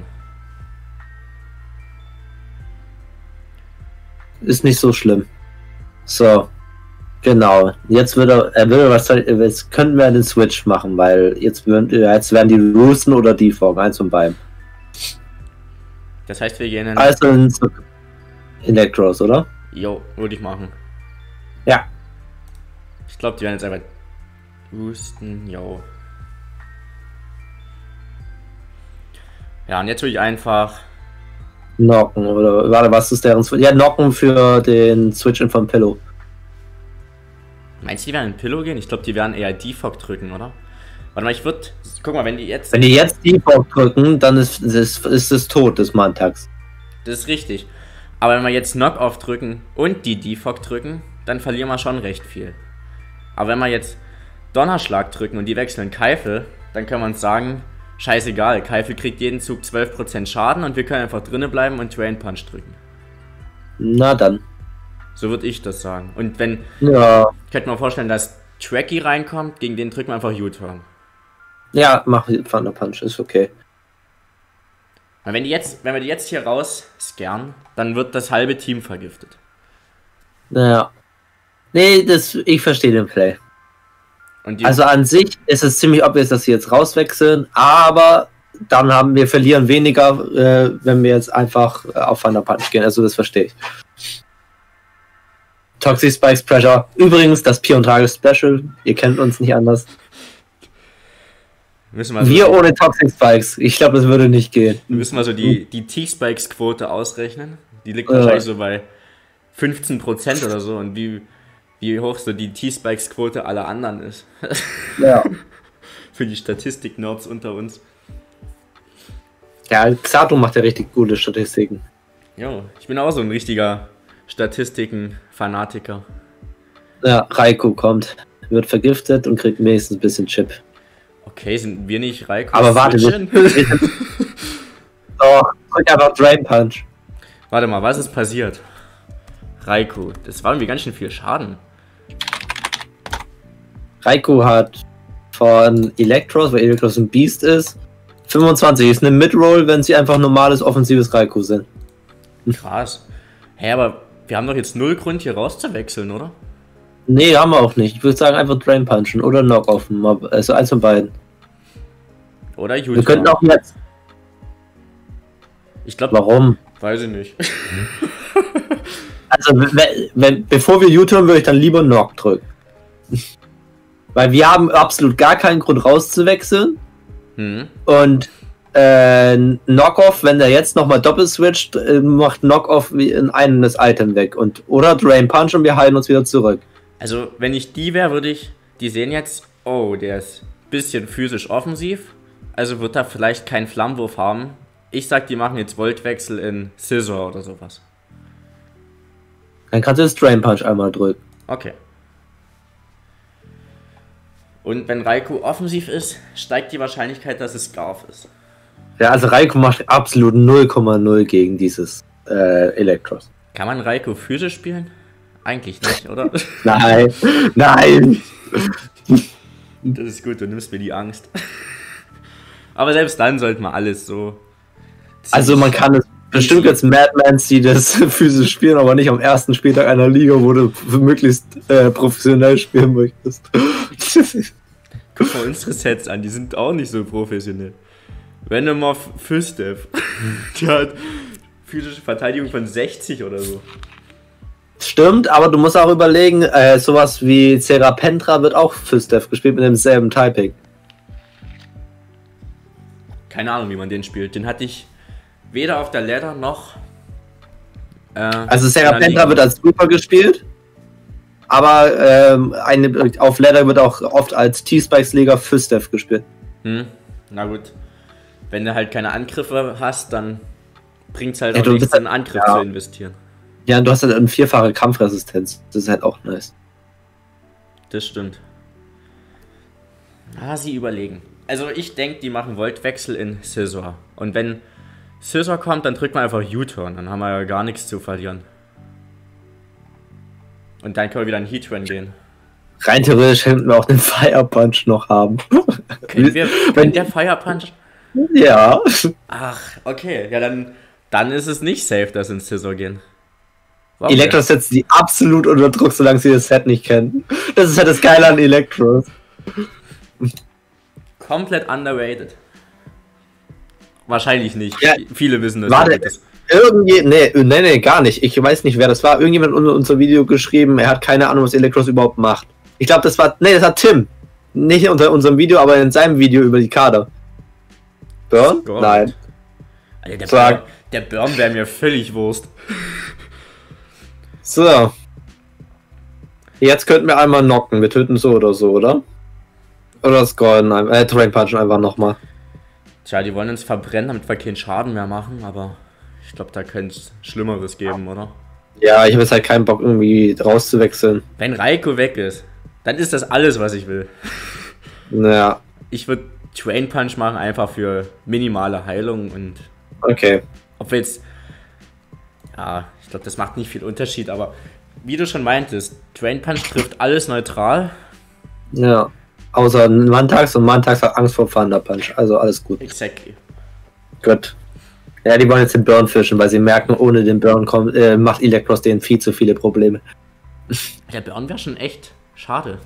Ist nicht so schlimm. So. Genau. Jetzt wird er... er will was... Jetzt könnten wir den Switch machen, weil jetzt, jetzt werden die Roosten oder die Form. Eins von beiden. Das heißt, wir gehen in... Also in Electros, oder? Jo, würde ich machen. Ja. Ich glaube, die werden jetzt einfach... Roosten, jo. Ja, und jetzt würde ich einfach... Knocken, oder... Warte, was ist deren Switch? Ja, Knocken für den Switch in von Pillow. Meinst du, die werden in Pillow gehen? Ich glaube, die werden eher Defog drücken, oder? Warte mal, ich würde... Guck mal, wenn die jetzt... Wenn die jetzt Defog drücken, dann ist, ist, ist es tot, des Mantax. Das ist richtig. Aber wenn wir jetzt Knock-Off drücken und die Defog drücken, dann verlieren wir schon recht viel. Aber wenn wir jetzt Donnerschlag drücken und die wechseln Keifel, dann können wir uns sagen, scheißegal, Keifel kriegt jeden Zug zwölf Prozent Schaden und wir können einfach drinnen bleiben und Drain Punch drücken. Na dann. So würde ich das sagen. Und wenn... Ja. Ich könnte mir vorstellen, dass Tracky reinkommt, gegen den drücken wir einfach U-Turn. Ja, mach Thunder Punch, ist okay. Weil wenn die jetzt, wenn wir die jetzt hier raus scannen, dann wird das halbe Team vergiftet. Naja. Nee, das, ich verstehe den Play. Und die, also an sich ist es ziemlich obvious, dass sie jetzt rauswechseln, aber dann haben wir verlieren weniger, äh, wenn wir jetzt einfach äh, auf Thunder Punch gehen. Also das verstehe ich. Toxic Spikes Pressure. Übrigens, das Pier und Tage Special. Ihr kennt uns nicht anders. Müssen wir, wir so ohne Toxic Spikes. Ich glaube, das würde nicht gehen. Wir müssen mal so die, die T-Spikes-Quote ausrechnen. Die liegt ja wahrscheinlich so bei fünfzehn Prozent oder so. Und wie, wie hoch so die T-Spikes-Quote aller anderen ist. Ja. Für die Statistik-Nerds unter uns. Ja, Xato macht ja richtig gute Statistiken. Jo, ich bin auch so ein richtiger Statistiken-Fanatiker. Ja, Raikou kommt, wird vergiftet und kriegt wenigstens ein bisschen Chip. Okay, sind wir nicht Raikou? Aber warte, wir, wir sind... Oh, drück einfach Drain Punch. Warte mal, was ist passiert? Raikou, das war irgendwie ganz schön viel Schaden. Raikou hat von Electros, weil Electros ein Beast ist, fünfundzwanzig ist eine Mid-Roll, wenn sie einfach normales offensives Raikou sind. Krass. Hä, hey, aber wir haben doch jetzt null Grund hier rauszuwechseln, oder? Nee, haben wir auch nicht. Ich würde sagen einfach Drain Punchen oder Knock-Off. Also eins von beiden. Oder U-Turn. Wir könnten auch jetzt... Ich glaube... Warum? Weiß ich nicht. Also, wenn, wenn, bevor wir U-Turn, würde ich dann lieber Knock drücken. Weil wir haben absolut gar keinen Grund rauszuwechseln. Hm. Und äh, Knock-Off, wenn der jetzt nochmal doppelt switcht, äh, macht Knock-Off ein eigenes Item weg. Und, oder Drain Punch und wir heilen uns wieder zurück. Also, wenn ich die wäre, würde ich... Die sehen jetzt... Oh, der ist ein bisschen physisch offensiv. Also wird er vielleicht keinen Flammenwurf haben. Ich sag, die machen jetzt Voltwechsel in Scissor oder sowas. Dann kannst du das Drain Punch einmal drücken. Okay. Und wenn Raikou offensiv ist, steigt die Wahrscheinlichkeit, dass es Scarf ist. Ja, also Raikou macht absolut null Komma null gegen dieses äh, Electros. Kann man Raikou physisch spielen? Eigentlich nicht, oder? Nein, nein. Das ist gut, du nimmst mir die Angst. Aber selbst dann sollte man alles so... Also man kann es bestimmt jetzt Madmans, die das physisch spielen, aber nicht am ersten Spieltag einer Liga, wo du möglichst äh, professionell spielen möchtest. Guck mal unsere Sets an, die sind auch nicht so professionell. Venomoth Füstev, die hat physische Verteidigung von sechzig oder so. Stimmt, aber du musst auch überlegen, äh, sowas wie Serapentra wird auch Füstev gespielt mit demselben Typing. Keine Ahnung, wie man den spielt. Den hatte ich weder auf der Ladder noch... Äh, also Serapentra wird als Super gespielt, aber ähm, eine, auf Ladder wird auch oft als T-Spikes-Leger Füstev gespielt. Hm, na gut. Wenn du halt keine Angriffe hast, dann bringt es halt ja, auch nichts, halt, in Angriff ja. zu investieren. Ja, und du hast halt eine vierfache Kampfresistenz. Das ist halt auch nice. Das stimmt. Ah, sie überlegen. Also ich denke, die machen Voltwechsel in Scizor. Und wenn Scizor kommt, dann drückt man einfach U-Turn. Dann haben wir ja gar nichts zu verlieren. Und dann können wir wieder in Heatran gehen. Rein theoretisch könnten wir auch den Fire Punch noch haben. Können wir, wenn der Fire Punch... Ja. Ach, okay. Ja, dann, dann ist es nicht safe, dass wir in Scizor gehen. Warum Electros setzt die absolut unter Druck, solange sie das Set nicht kennen. Das ist halt das Geile an Electros. Komplett underrated. Wahrscheinlich nicht. Ja. Viele wissen das. Warte, irgendwie, nee, nee, nee, gar nicht. Ich weiß nicht, wer das war. Irgendjemand hat unter unser Video geschrieben, er hat keine Ahnung, was Electros überhaupt macht. Ich glaube, das war, nee, das hat Tim. Nicht unter unserem Video, aber in seinem Video über die Kader. Burn? Gott. Nein. Alter, der, Sag. Burn, der Burn wäre mir völlig Wurst. So. Jetzt könnten wir einmal knocken. Wir töten so oder so, oder? Oder scrollen, äh, Terrain Punchen einfach nochmal. Tja, die wollen uns verbrennen, damit wir keinen Schaden mehr machen, aber ich glaube, da könnte es Schlimmeres geben, oder? Ja, ich habe jetzt halt keinen Bock, irgendwie rauszuwechseln. Wenn Raikou weg ist, dann ist das alles, was ich will. Naja. Ich würde Terrain Punch machen, einfach für minimale Heilung und... Okay. Ob wir jetzt... Ja, ich glaube, das macht nicht viel Unterschied, aber wie du schon meintest, Terrain Punch trifft alles neutral. Ja. Außer Mantax und Mantax hat Angst vor Thunder Punch. Also alles gut. Exactly. Gut. Ja, die wollen jetzt den Burn fischen, weil sie merken, ohne den Burn kommt, äh, macht Electros denen viel zu viele Probleme. Der Burn wäre schon echt schade.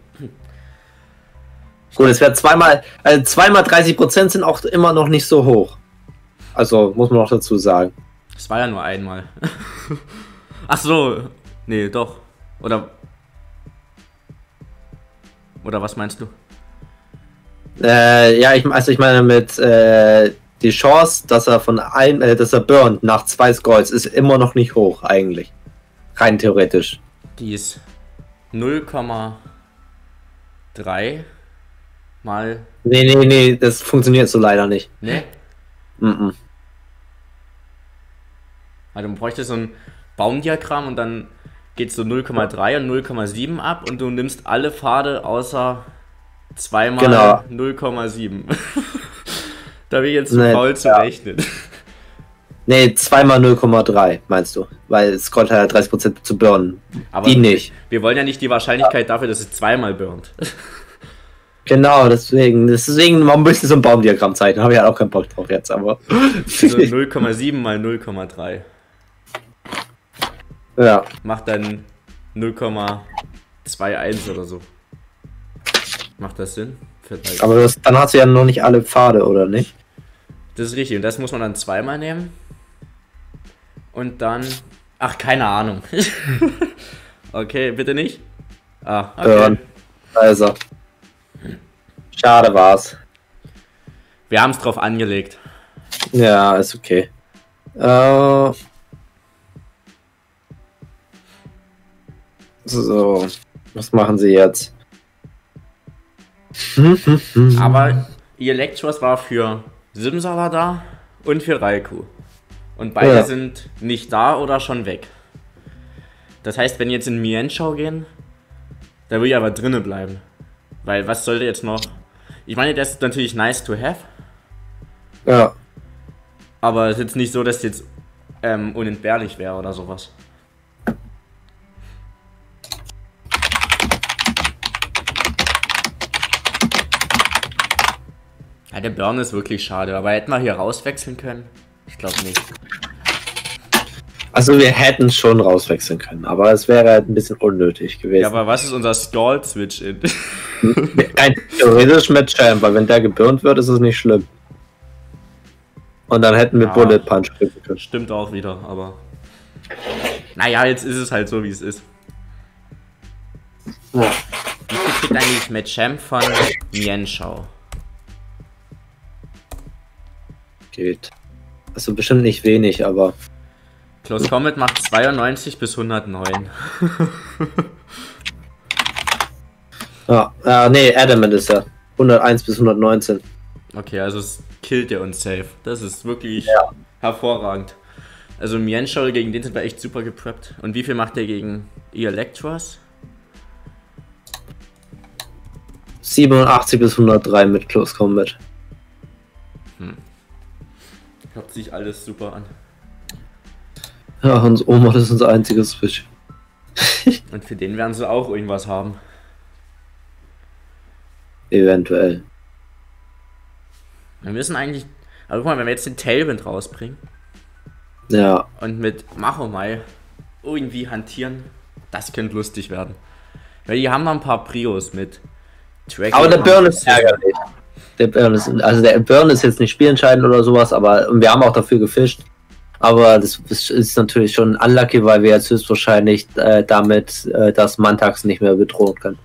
Gut, es wäre zweimal, also zweimal dreißig Prozent sind auch immer noch nicht so hoch. Also, muss man auch dazu sagen. Das war ja nur einmal. Ach so. Nee, doch. Oder... Oder was meinst du? Äh, ja, ich, also ich meine mit äh, die Chance, dass er von ein, äh, dass er burnt nach zwei Scrolls ist immer noch nicht hoch eigentlich. Rein theoretisch. Die ist null Komma drei mal... Nee, nee, nee, das funktioniert so leider nicht. Ne? Mm-mm. Also man bräuchte so ein Baumdiagramm und dann geht so null Komma drei und null Komma sieben ab und du nimmst alle Pfade außer zweimal Genau. null Komma sieben. Da bin ich jetzt zu Nee, faul zu ja. rechnen. Nee, zweimal null Komma drei meinst du? Weil es Scroll hat ja dreißig Prozent zu burnen. Aber Die nicht. Wir wollen ja nicht die Wahrscheinlichkeit dafür, dass es zweimal burnt. Genau, deswegen, deswegen, man müsste so ein Baumdiagramm zeichnen. Habe ich halt auch keinen Bock drauf jetzt, aber. Also null Komma sieben mal null Komma drei. Ja. Macht dann null Komma einundzwanzig oder so. Macht das Sinn? Für drei. Aber das, dann hast du ja noch nicht alle Pfade, oder nicht? Das ist richtig. Und das muss man dann zweimal nehmen. Und dann... Ach, keine Ahnung. Okay, bitte nicht? Ah, okay. Burn. Also. Schade war's. Wir haben es drauf angelegt. Ja, ist okay. Äh, so, was machen sie jetzt? Aber Electros war für Simsala da und für Raikou. Und beide Ja. sind nicht da oder schon weg. Das heißt, wenn jetzt in Mienshao gehen, da will ich aber drinnen bleiben. Weil was sollte jetzt noch... Ich meine, das ist natürlich nice to have. Ja, Aber es ist jetzt nicht so, dass jetzt ähm, unentbehrlich wäre oder sowas. Ja, der Burn ist wirklich schade, aber hätten wir hier rauswechseln können? Ich glaube nicht. Also wir hätten schon rauswechseln können, aber es wäre halt ein bisschen unnötig gewesen. Ja, aber was ist unser Stall-Switch in? Rein theoretisch mit Champ, weil wenn der geburnt wird, ist es nicht schlimm. Und dann hätten wir Ja. Bullet Punch kriegen können. Stimmt auch wieder, aber... Naja, jetzt ist es halt so, wie es ist. Ja. Wie viel kriegt eigentlich mit Champ von Mienschau? Geht. Also bestimmt nicht wenig, aber... Close Combat macht zweiundneunzig bis hundertneun. Ja, ja, nee, Adamant ist ja hunderteins bis hundertneunzehn. Okay, also es killt er uns safe. Das ist wirklich Ja. hervorragend. Also Mienschau, gegen den sind wir echt super gepreppt. Und wie viel macht er gegen Electros? siebenundachtzig bis hundertdrei mit Close Combat. Hört sich alles super an. Ja, Hans Oma, das ist unser einziges Switch. Und für den werden sie auch irgendwas haben. Eventuell. Wir müssen eigentlich... Aber guck mal, wenn wir jetzt den Tailwind rausbringen Ja. und mit Machomai irgendwie hantieren, das könnte lustig werden. Weil die haben noch ein paar Prios mit. Tracking. Aber der Burn ist ärgerlich. Der Burn ist, also der Burn ist jetzt nicht spielentscheidend oder sowas, aber und wir haben auch dafür gefischt. Aber das ist natürlich schon unlucky, weil wir jetzt höchstwahrscheinlich äh, damit äh, das Mantax nicht mehr bedrohen können.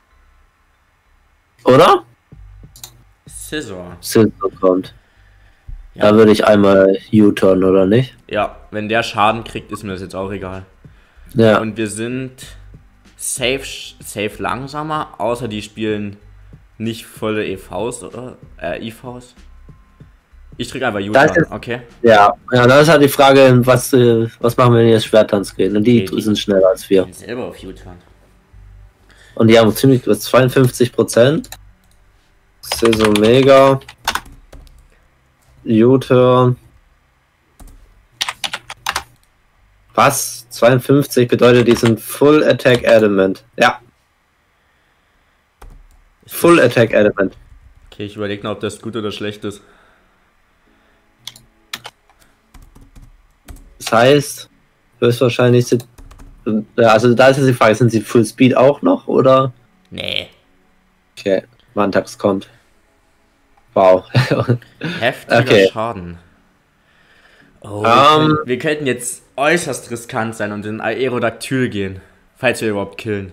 Oder? Scissor. Scissor kommt. Ja. Da würde ich einmal U-Turn, oder nicht? Ja, wenn der Schaden kriegt, ist mir das jetzt auch egal. Ja. Und wir sind safe, safe langsamer, außer die spielen nicht volle E Vs oder äh, I Vs. Ich drücke einfach Da ist U-Turn, jetzt- okay? Ja, ja, da ist halt die Frage, was, äh, was machen wir, wenn jetzt Schwertanz gehen? Und die Okay, die- sind schneller als wir. Ich bin selber auf U-Turn. Und die haben ziemlich was, zweiundfünfzig Prozent. Scissor Mega. U-Turn. Was? zweiundfünfzig bedeutet, die sind Full Attack Adamant. Ja, Full Attack Adamant. Okay, ich überlege noch, ob das gut oder schlecht ist. Das heißt, höchstwahrscheinlich sind. Ja, also da ist jetzt die Frage, sind sie Full Speed auch noch oder? Nee. Okay, Mantax kommt. Wow. Heftiger Okay. Schaden. Oh, Ähm. wir, können, wir könnten jetzt äußerst riskant sein und in Aerodactyl gehen. Falls wir überhaupt killen.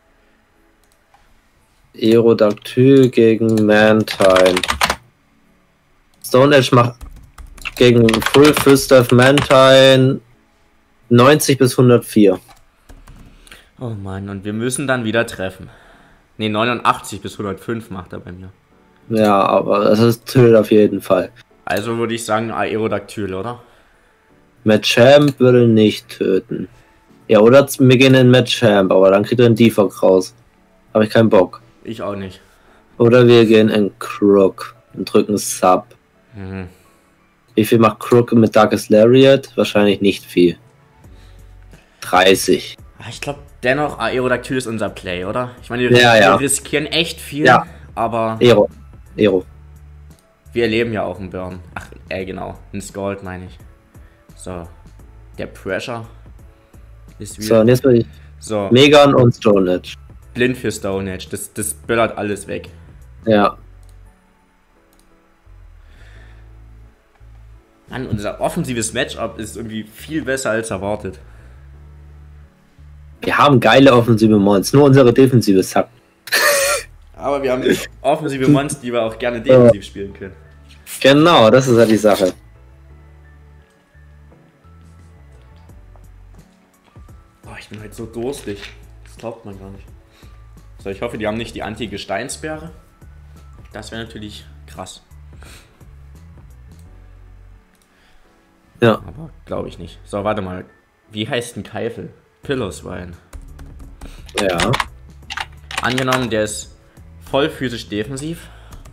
Aerodactyl gegen Mantine. Stone Edge macht gegen Full Fist of Mantine neunzig bis hundertvier. Oh Mann, und wir müssen dann wieder treffen. Ne, neunundachtzig bis hundertfünf macht er bei mir. Ja, aber das ist Tilt auf jeden Fall. Also würde ich sagen Aerodactyl, oder? Machamp würde nicht töten. Ja, oder z- wir gehen in Machamp, aber dann kriegt er einen Defog raus. Habe ich keinen Bock. Ich auch nicht. Oder wir gehen in Crook und drücken Sub. Mhm. Wie viel macht Crook mit Darkest Lariat? Wahrscheinlich nicht viel. dreißig. Ah, Ich glaube dennoch, Aerodactyl ist unser Play, oder? Ich meine, wir, Ja, wir ja. riskieren echt viel, Ja. aber Aero. Aero. wir erleben ja auch einen Burn. Ach, äh, genau. Ein Scald meine ich. So. Der Pressure ist So, wieder. und jetzt will ich So, Megan und Stone Edge. blind für Stone Edge. Das, das böllert alles weg. Ja. Mann, unser offensives Matchup ist irgendwie viel besser als erwartet. Wir haben geile offensive Mons, nur unsere Defensive sackt. Aber wir haben offensive Mons, die wir auch gerne defensiv spielen können. Genau, das ist halt die Sache. Boah, ich bin halt so durstig. Das glaubt man gar nicht. So, ich hoffe, die haben nicht die Anti-Gesteinsbeere. Das wäre natürlich krass. Ja. Aber glaube ich nicht. So, warte mal. Wie heißt ein Keifel? Pillows-Wein. Ja. Angenommen, der ist voll physisch defensiv.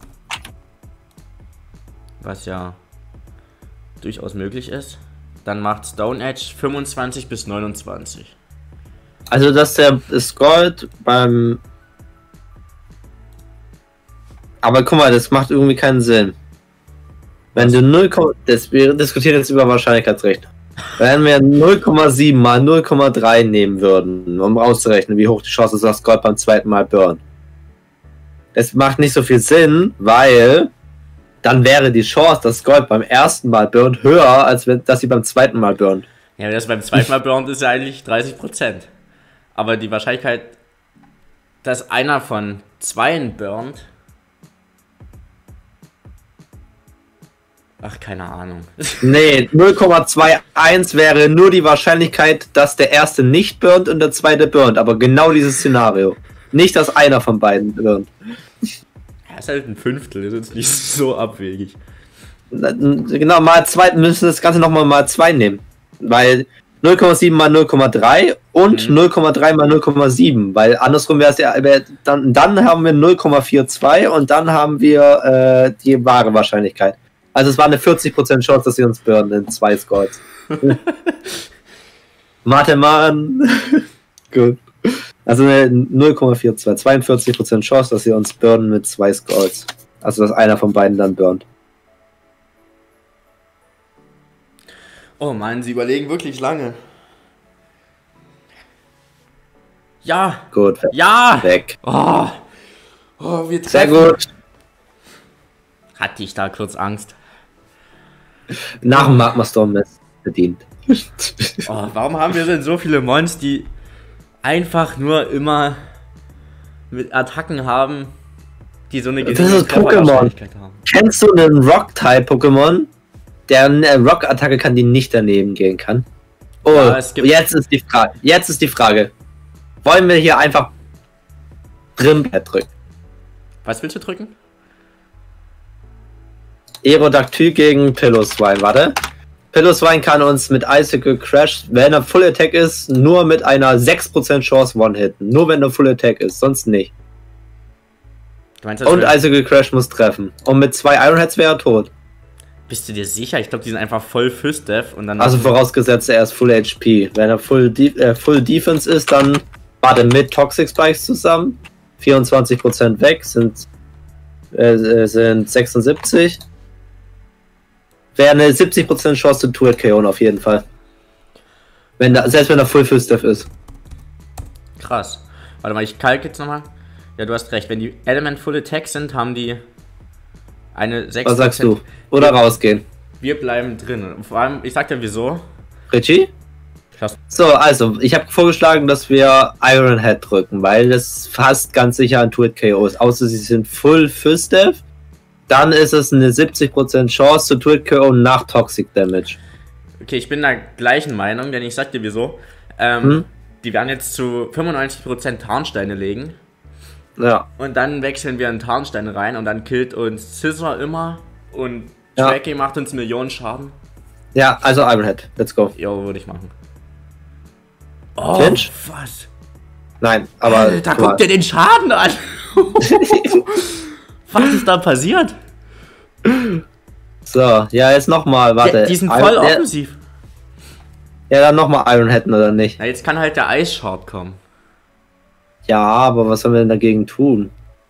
Was ja durchaus möglich ist. Dann macht Stone Edge fünfundzwanzig bis neunundzwanzig. Also, dass der Scald beim. Aber guck mal, das macht irgendwie keinen Sinn. Wenn du null, das, wir diskutieren jetzt über Wahrscheinlichkeitsrechnung. Wenn wir null Komma sieben mal null Komma drei nehmen würden, um auszurechnen, wie hoch die Chance ist, dass Gold beim zweiten Mal burnt. Es macht nicht so viel Sinn, weil dann wäre die Chance, dass Gold beim ersten Mal burnt, höher, als wenn, dass sie beim zweiten Mal burnt. Ja, das beim zweiten Mal burnt ist ja eigentlich dreißig Prozent. Aber die Wahrscheinlichkeit, dass einer von zweien burnt. Ach, keine Ahnung. Nee, null Komma einundzwanzig wäre nur die Wahrscheinlichkeit, dass der erste nicht burnt und der zweite burnt. Aber genau dieses Szenario. Nicht, dass einer von beiden burnt. Ja, ist halt ein Fünftel, ist jetzt nicht so abwegig. Genau, mal zwei, müssen das Ganze nochmal mal zwei nehmen. Weil null Komma sieben mal null Komma drei und mhm. null Komma drei mal null Komma sieben. Weil andersrum wäre es ja, wär, dann, dann haben wir null Komma zweiundvierzig und dann haben wir äh, die wahre Wahrscheinlichkeit. Also es war eine vierzig Prozent Chance, dass sie uns burnen in zwei Scores. Mathe Mann. Gut. Also eine null Komma zweiundvierzig. zweiundvierzig Prozent Chance, dass sie uns burnen mit zwei Scores. Also dass einer von beiden dann burnt. Oh Mann, sie überlegen wirklich lange. Ja. Gut. Weg. Ja. Weg. Oh. Oh, wir treffen. Sehr gut. Hatte ich da kurz Angst. Nach dem Magma Storm ist bedient. Oh, warum haben wir denn so viele Mons, die einfach nur immer mit Attacken haben, die so eine Das ist Pokémon. haben? Kennst du einen Rock-Type-Pokémon, der eine Rock-Attacke kann, die nicht daneben gehen kann? Oh, ja, es gibt jetzt ist die Frage. Jetzt ist die Frage. Wollen wir hier einfach Drimpad drücken? Was willst du drücken? Aerodactyl gegen Piloswine, warte. Piloswine kann uns mit Icicle Crash, wenn er Full Attack ist, nur mit einer sechs Prozent Chance One-Hitten. Nur wenn er Full Attack ist, sonst nicht. Du meinst, und Icicle Crash muss treffen. Und mit zwei Ironheads wäre er tot. Bist du dir sicher? Ich glaube, die sind einfach voll Fist-Death und dann... Also vorausgesetzt, er ist Full H P. Wenn er Full, De äh, Full Defense ist, dann warte mit Toxic Spikes zusammen. vierundzwanzig Prozent weg, sind, äh, sind sechsundsiebzig. Wäre eine siebzig Prozent Chance zu Two-Hit-K O auf jeden Fall. Wenn da, selbst wenn er Full Fist-Death ist. Krass. Warte mal, ich kalk jetzt nochmal. Ja, du hast recht. Wenn die Element Full Attack sind, haben die eine sechs Prozent. Was sagst du? Oder rausgehen? Wir bleiben drin. Und vor allem, ich sag dir wieso. Richie? Krass. So, also, ich habe vorgeschlagen, dass wir Iron Head drücken, weil das fast ganz sicher ein Two-Hit-K O ist. Außer sie sind Full Fist-Death. Dann ist es eine siebzig Prozent Chance zu Two-Hit-K O nach Toxic Damage. Okay, ich bin der gleichen Meinung, denn ich sag dir wieso. Ähm, hm? Die werden jetzt zu fünfundneunzig Prozent Tarnsteine legen. Ja. Und dann wechseln wir in Tarnsteine rein und dann killt uns Scissor immer und Tracking ja. macht uns Millionen Schaden. Ja, also Iron Head, let's go. Jo, würde ich machen. Oh, Clinch? was? Nein, aber... Alter, guck dir den Schaden an! Was ist da passiert? So, ja, jetzt nochmal, warte. Die, die sind voll Iron, offensiv. Ja, dann nochmal Iron Head, oder nicht? Na, jetzt kann halt der Ice Shard kommen. Ja, aber was sollen wir denn dagegen tun?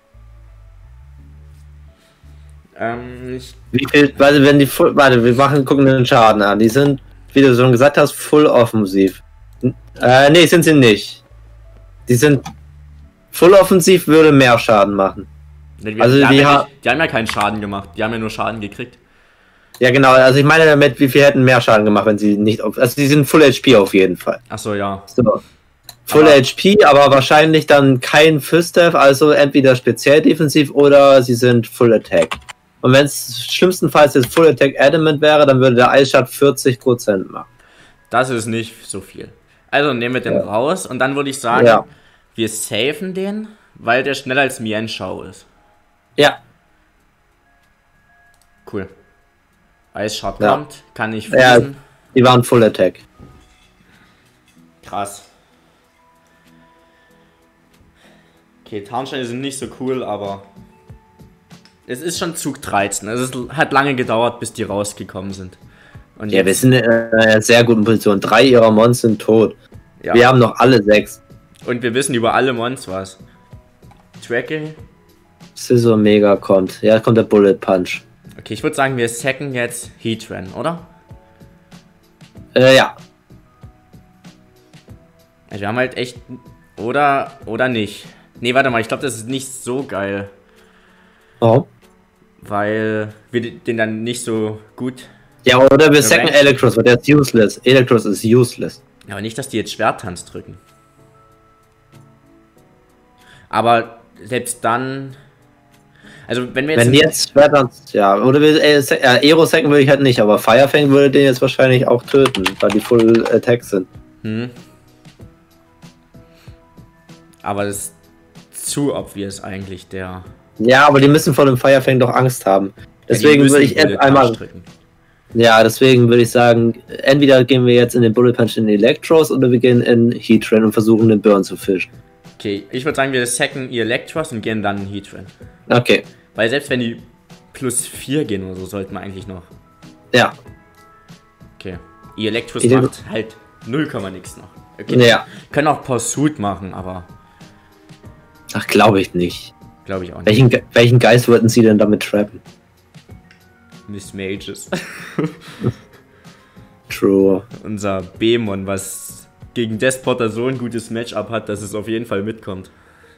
Ähm, ich... Wie viel, warte, wenn die full, warte, wir machen, gucken den Schaden an. Die sind, wie du schon gesagt hast, full offensiv. Äh, nee, sind sie nicht. Die sind, full offensiv würde mehr Schaden machen. Die, also die, die, haben ja ha nicht, die haben ja keinen Schaden gemacht, die haben ja nur Schaden gekriegt. Ja genau, also ich meine damit, wie viel hätten mehr Schaden gemacht, wenn sie nicht auf... Also die sind Full H P auf jeden Fall. Achso, ja. So. Full aber, H P, aber wahrscheinlich dann kein Fist-Death, also entweder speziell defensiv oder sie sind Full Attack. Und wenn es schlimmstenfalls jetzt Full Attack Adamant wäre, dann würde der Ice Shard vierzig Prozent machen. Das ist nicht so viel. Also nehmen wir den ja. raus und dann würde ich sagen, ja. wir safen den, weil der schneller als Mienshao ist. Ja. Cool. Ice Shard ja. kommt, kann ich freezen. Ja, die waren Full Attack. Krass. Okay, Tarnsteine sind nicht so cool, aber es ist schon Zug dreizehn. Es ist, hat lange gedauert, bis die rausgekommen sind. Und ja, wir sind in einer sehr guten Position. Drei ihrer Mons sind tot. Ja. Wir haben noch alle sechs. Und wir wissen über alle Mons was. Tracking, Scissor Mega kommt. Ja, kommt der Bullet Punch. Okay, ich würde sagen, wir sacken jetzt Heatran, oder? Äh, ja. Also wir haben halt echt... Oder, oder nicht. Nee, warte mal, ich glaube, das ist nicht so geil. Oh. Weil wir den dann nicht so gut... Ja, oder wir sacken Electros, weil der ist useless. Electros ist useless. Aber nicht, dass die jetzt Schwerttanz drücken. Aber selbst dann... Also wenn wir jetzt... Wenn jetzt Schwerttanz... Ja, oder wir... Äh, äh, Aero sacken würde ich halt nicht, aber Firefang würde den jetzt wahrscheinlich auch töten, weil die Full Attack sind. Hm. Aber das ist zu obvious eigentlich, der... Ja, aber die müssen vor dem Firefang doch Angst haben. Deswegen ja, würde ich einmal... Drücken. Ja, deswegen würde ich sagen, entweder gehen wir jetzt in den Bullet Punch in Electros oder wir gehen in Heatran und versuchen den Burn zu fischen. Okay, ich würde sagen, wir sacken ihr Electros und gehen dann in Heatran. Okay. Weil selbst wenn die plus vier gehen oder so, sollten wir eigentlich noch. Ja. Okay. Ihr Electros ich macht halt null, nix noch. Okay. Ja. Können auch Pursuit machen, aber... Ach, glaube ich nicht. Glaube ich auch nicht. Welchen, welchen Geist wollten sie denn damit trappen? Miss Mages. True. Unser Bemon, was gegen Despotter so ein gutes Matchup hat, dass es auf jeden Fall mitkommt.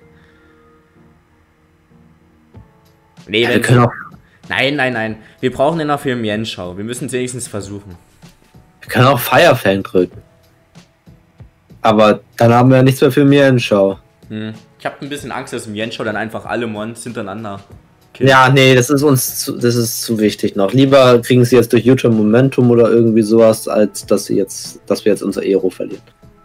Nee, ja, wenn wir können auch nein, nein, nein. Wir brauchen den auch für Mienschau. Wir müssen es wenigstens versuchen. Wir können auch Firefang drücken. Aber dann haben wir ja nichts mehr für Mienschau. Hm. Ich habe ein bisschen Angst, dass Mienschau dann einfach alle Mons hintereinander... Okay. Ja, nee, das ist uns zu, das ist zu wichtig noch. Lieber kriegen sie jetzt durch YouTube Momentum oder irgendwie sowas, als dass sie jetzt, dass wir jetzt unser Aero verlieren.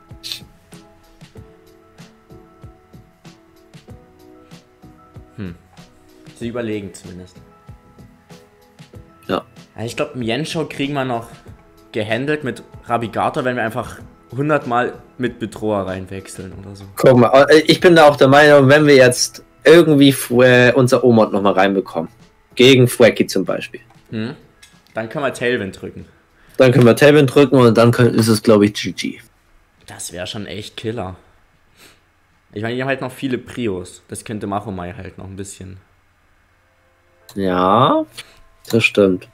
Hm. Sie überlegen zumindest. Ja. Also ich glaube, Mienschau kriegen wir noch gehandelt mit Rabigator, wenn wir einfach hundert Mal mit Bedroher reinwechseln oder so. Guck mal, ich bin da auch der Meinung, wenn wir jetzt irgendwie äh, unser Omod nochmal reinbekommen. Gegen Fwacky zum Beispiel. Hm. Dann können wir Tailwind drücken. Dann können wir Tailwind drücken und dann können, ist es, glaube ich, G G. Das wäre schon echt Killer. Ich meine, die haben halt noch viele Prios. Das könnte Machomai halt noch ein bisschen. Ja, das stimmt.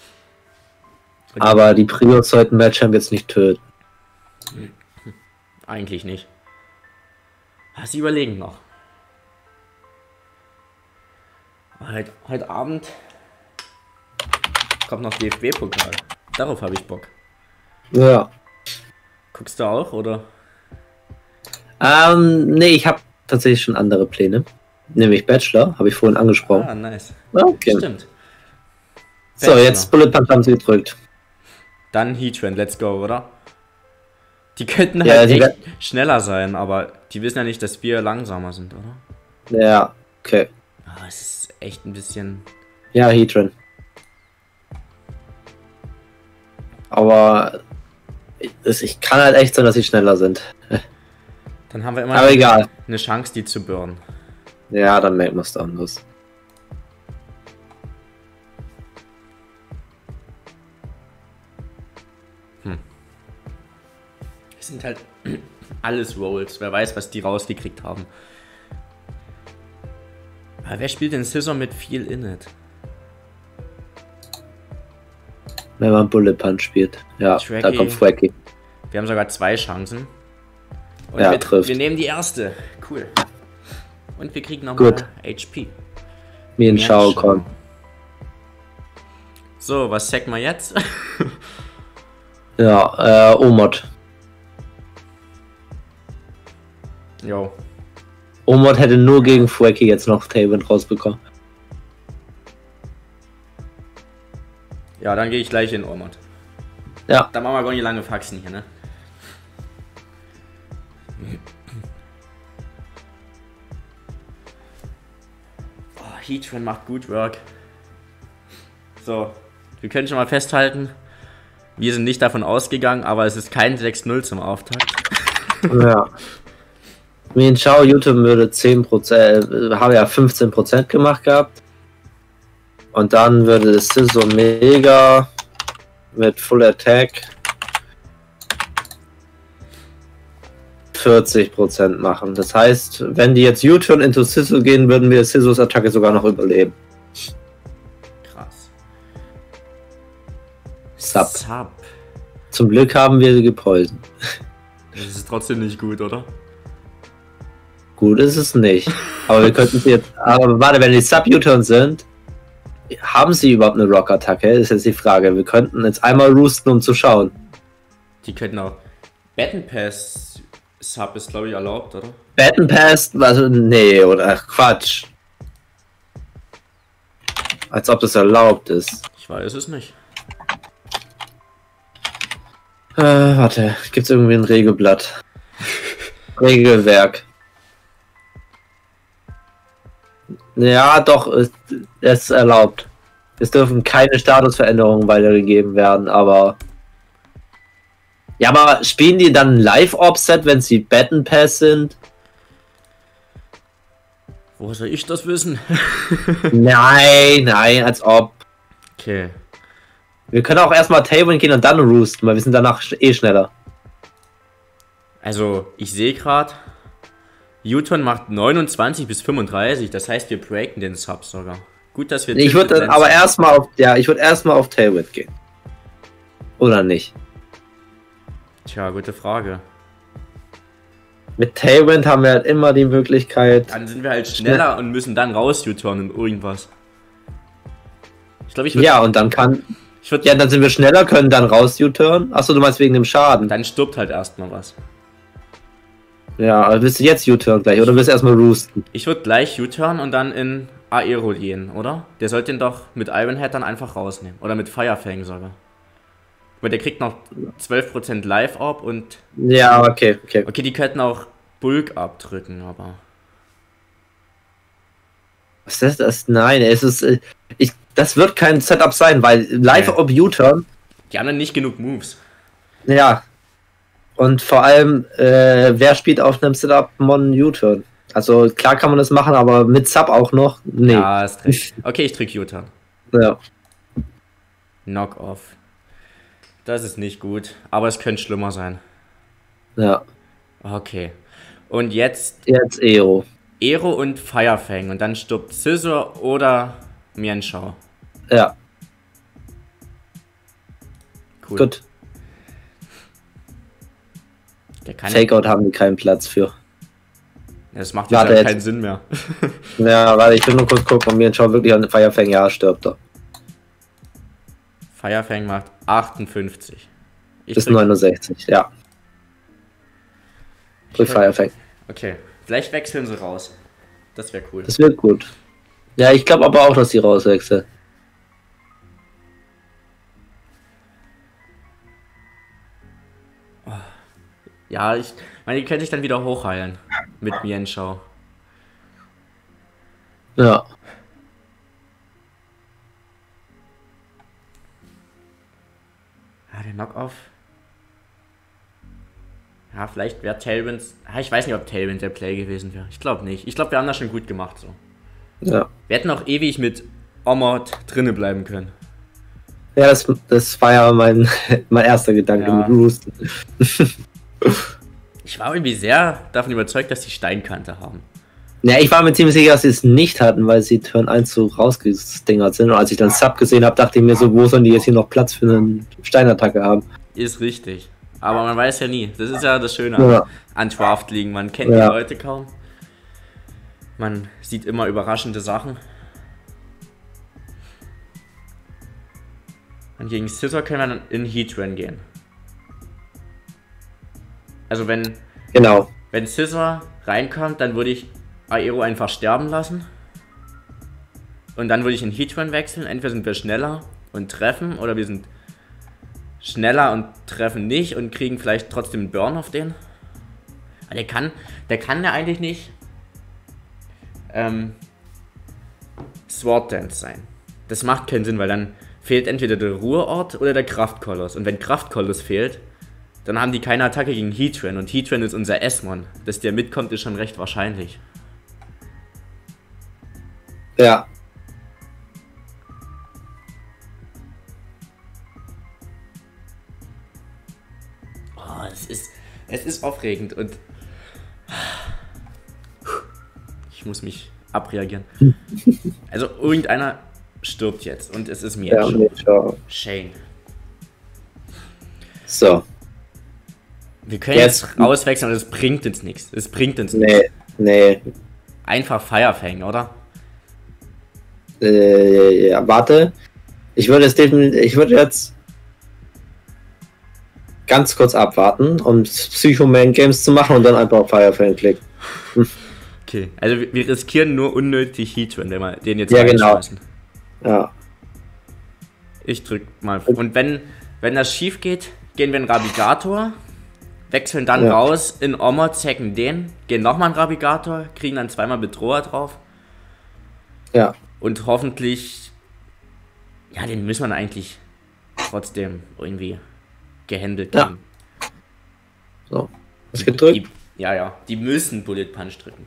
Aber die Prios sollten Mad Champ jetzt nicht töten. Eigentlich nicht. Ah, sie überlegen noch. Heute, heute Abend kommt noch D F B-Pokal. Darauf habe ich Bock. Ja. Guckst du auch, oder? Ähm, nee, ich habe tatsächlich schon andere Pläne. Nämlich Bachelor, habe ich vorhin angesprochen. Ah, nice. Okay. Stimmt. So, Bachelor. Jetzt Bullet Punch haben sie gedrückt. Dann Heatran, let's go, oder? Die könnten ja, halt die echt schneller sein, aber die wissen ja nicht, dass wir langsamer sind, oder? Ja, okay. Aber es ist echt ein bisschen... Ja, Heatran. Aber ich, ich kann halt echt sein, dass sie schneller sind. Dann haben wir immer Aber egal. eine Chance, die zu burnen. Ja, dann merken wir es dann los. Hm. Es sind halt alles Rolls. Wer weiß, was die rausgekriegt haben. Aber wer spielt den Scissor mit viel Init? Wenn man Bullet Punch spielt. Ja, Tracky. da kommt Fwacky. Wir haben sogar zwei Chancen. Und ja, wir, trifft. wir nehmen die erste. Cool. Und wir kriegen nochmal H P. Mienschau kommt. So, was sacken wir jetzt? ja, äh, Omod. Jo. Omod hätte nur gegen Fwacky jetzt noch Tailwind rausbekommen. Ja, dann gehe ich gleich in Omod. Ja. Dann machen wir gar nicht lange Faxen hier, ne? Oh, Heatran macht gut Work. So, wir können schon mal festhalten, wir sind nicht davon ausgegangen, aber es ist kein sechs null zum Auftakt. Ja. Mienschau, YouTube würde zehn Prozent, äh, habe ja fünfzehn Prozent gemacht gehabt. Und dann würde das Scissor Mega mit Full Attack vierzig Prozent machen. Das heißt, wenn die jetzt U-Turn into Sizzle gehen, würden wir Sizzles Attacke sogar noch überleben. Krass. Sub. Sub. Zum Glück haben wir sie gepoisoned. Das ist trotzdem nicht gut, oder? Gut ist es nicht. Aber wir könnten sie jetzt. Aber warte, wenn die Sub-U-Turn sind, haben sie überhaupt eine Rock-Attacke? Ist jetzt die Frage. Wir könnten jetzt einmal roosten, um zu schauen. Die könnten auch. Baton Pass Sub ist, glaube ich, erlaubt, oder? Baton Pass? Also, nee, oder Quatsch. Als ob das erlaubt ist. Ich weiß es nicht. Äh, warte, gibt's irgendwie ein Regelblatt? Regelwerk. Ja, doch, es ist erlaubt. Es dürfen keine Statusveränderungen weitergegeben werden, aber... Ja, aber spielen die dann Live-Offset, wenn sie Baton Pass sind? Woher soll ich das wissen? Nein, nein, als ob. Okay. Wir können auch erstmal Tailwind gehen und dann roosten, weil wir sind danach eh schneller. Also, ich sehe gerade, U-Turn macht neunundzwanzig bis fünfunddreißig, das heißt, wir breaken den Sub sogar. Gut, dass wir... Ich würde aber erstmal auf, ja, ich würde erstmal auf Tailwind gehen. Oder nicht? Tja, gute Frage. Mit Tailwind haben wir halt immer die Möglichkeit... Dann sind wir halt schneller schnell und müssen dann raus U-Turnen und irgendwas. Ich glaube, ich würde... Ja, und dann kann... Ich würd, ja, dann sind wir schneller, können dann raus U-Turn. Achso, du meinst wegen dem Schaden. Dann stirbt halt erstmal was. Ja, aber willst du jetzt U-Turn gleich oder willst du erstmal roosten? Ich würde gleich U-Turn und dann in Aero gehen, oder? Der sollte ihn doch mit Ironhead dann einfach rausnehmen. Oder mit Firefang sogar. Weil der kriegt noch zwölf Prozent Live-Up und... Ja, okay, okay. Okay, die könnten auch Bulk abdrücken, aber... Was ist das? Nein, es ist... Ich, das wird kein Setup sein, weil Live-Up U-Turn... Die haben dann nicht genug Moves. Ja. Und vor allem, äh, wer spielt auf einem Setup Mon U-Turn? Also klar kann man das machen, aber mit Sub auch noch? Nee. Ja, ist recht. Okay, ich drück U-Turn. Ja. Knock-Off. Das ist nicht gut, aber es könnte schlimmer sein. Ja. Okay. Und jetzt... Jetzt Ero. Ero und Firefang. Und dann stirbt Scissor oder Mienshao. Ja. Cool. Gut. Der kann Fakeout haben die keinen Platz für. Das macht jetzt Warte, halt jetzt. keinen Sinn mehr. Ja, warte, ich will nur kurz gucken, ob Mienshao wirklich an Firefang, ja, stirbt er. Firefang macht achtundfünfzig. Ich Bis drück- neunundsechzig, ja. Drück drück- Firefang. Okay, vielleicht wechseln sie raus. Das wäre cool. Das wird gut. Ja, ich glaube aber auch, dass die rauswechseln. Ja, ich meine, die können sich dann wieder hochheilen. Mit Mienshao. Ja. Ja, der Knock-Off. Ja, vielleicht wäre Tailwind... Ja, ich weiß nicht, ob Tailwind der Play gewesen wäre. Ich glaube nicht. Ich glaube, wir haben das schon gut gemacht so. Ja. Wir hätten auch ewig mit Omod drinne bleiben können. Ja, das, das war ja mein, mein erster Gedanke Ja. mit Roosten. Ich war irgendwie sehr davon überzeugt, dass die Steinkante haben. Ja, ich war mir ziemlich sicher, dass sie es nicht hatten, weil sie Turn eins so rausgestingert sind. Und als ich dann Sub gesehen habe, dachte ich mir so, wo sollen die jetzt hier noch Platz für eine Steinattacke haben? Ist richtig. Aber man weiß ja nie. Das ist ja das Schöne Ja. an Draft liegen. Man kennt Ja. die Leute kaum. Man sieht immer überraschende Sachen. Und gegen Scissor können wir dann in Heatran gehen. Also wenn, Genau. wenn Scissor reinkommt, dann würde ich Aero einfach sterben lassen. Und dann würde ich in Heatran wechseln. Entweder sind wir schneller und treffen, oder wir sind schneller und treffen nicht und kriegen vielleicht trotzdem einen Burn auf den. Aber der kann, der kann ja eigentlich nicht ähm, Sword Dance sein. Das macht keinen Sinn, weil dann fehlt entweder der Ruheort oder der Kraftkoloss. Und wenn Kraftkoloss fehlt, dann haben die keine Attacke gegen Heatran. Und Heatran ist unser S-Mon. Dass der mitkommt, ist schon recht wahrscheinlich. Ja. Oh, es ist, es ist aufregend. Und muss mich abreagieren. Also irgendeiner stirbt jetzt und es ist mir Ja, nee, schau. Shane. So. Wir können jetzt, jetzt rauswechseln, aber es bringt uns nichts. Es bringt uns nichts. Nee, nee. Einfach Firefang, oder? Äh, ja, warte. Ich würde jetzt definitiv, ich würde jetzt ganz kurz abwarten, um Psycho-Man Games zu machen und dann einfach auf Firefang klicken. Hm. Okay, also wir, wir riskieren nur unnötig Heatran, wenn wir den jetzt ja, genau. Ja. Ich drück mal. Und wenn, wenn das schief geht, gehen wir in Rabigator, wechseln dann ja. raus in Omod, zecken den, gehen nochmal in Rabigator, kriegen dann zweimal Bedroher drauf. Ja. Und hoffentlich, ja, den müssen wir eigentlich trotzdem irgendwie gehandelt ja. kriegen. So, was gedrückt? Die, ja, ja, die müssen Bullet Punch drücken.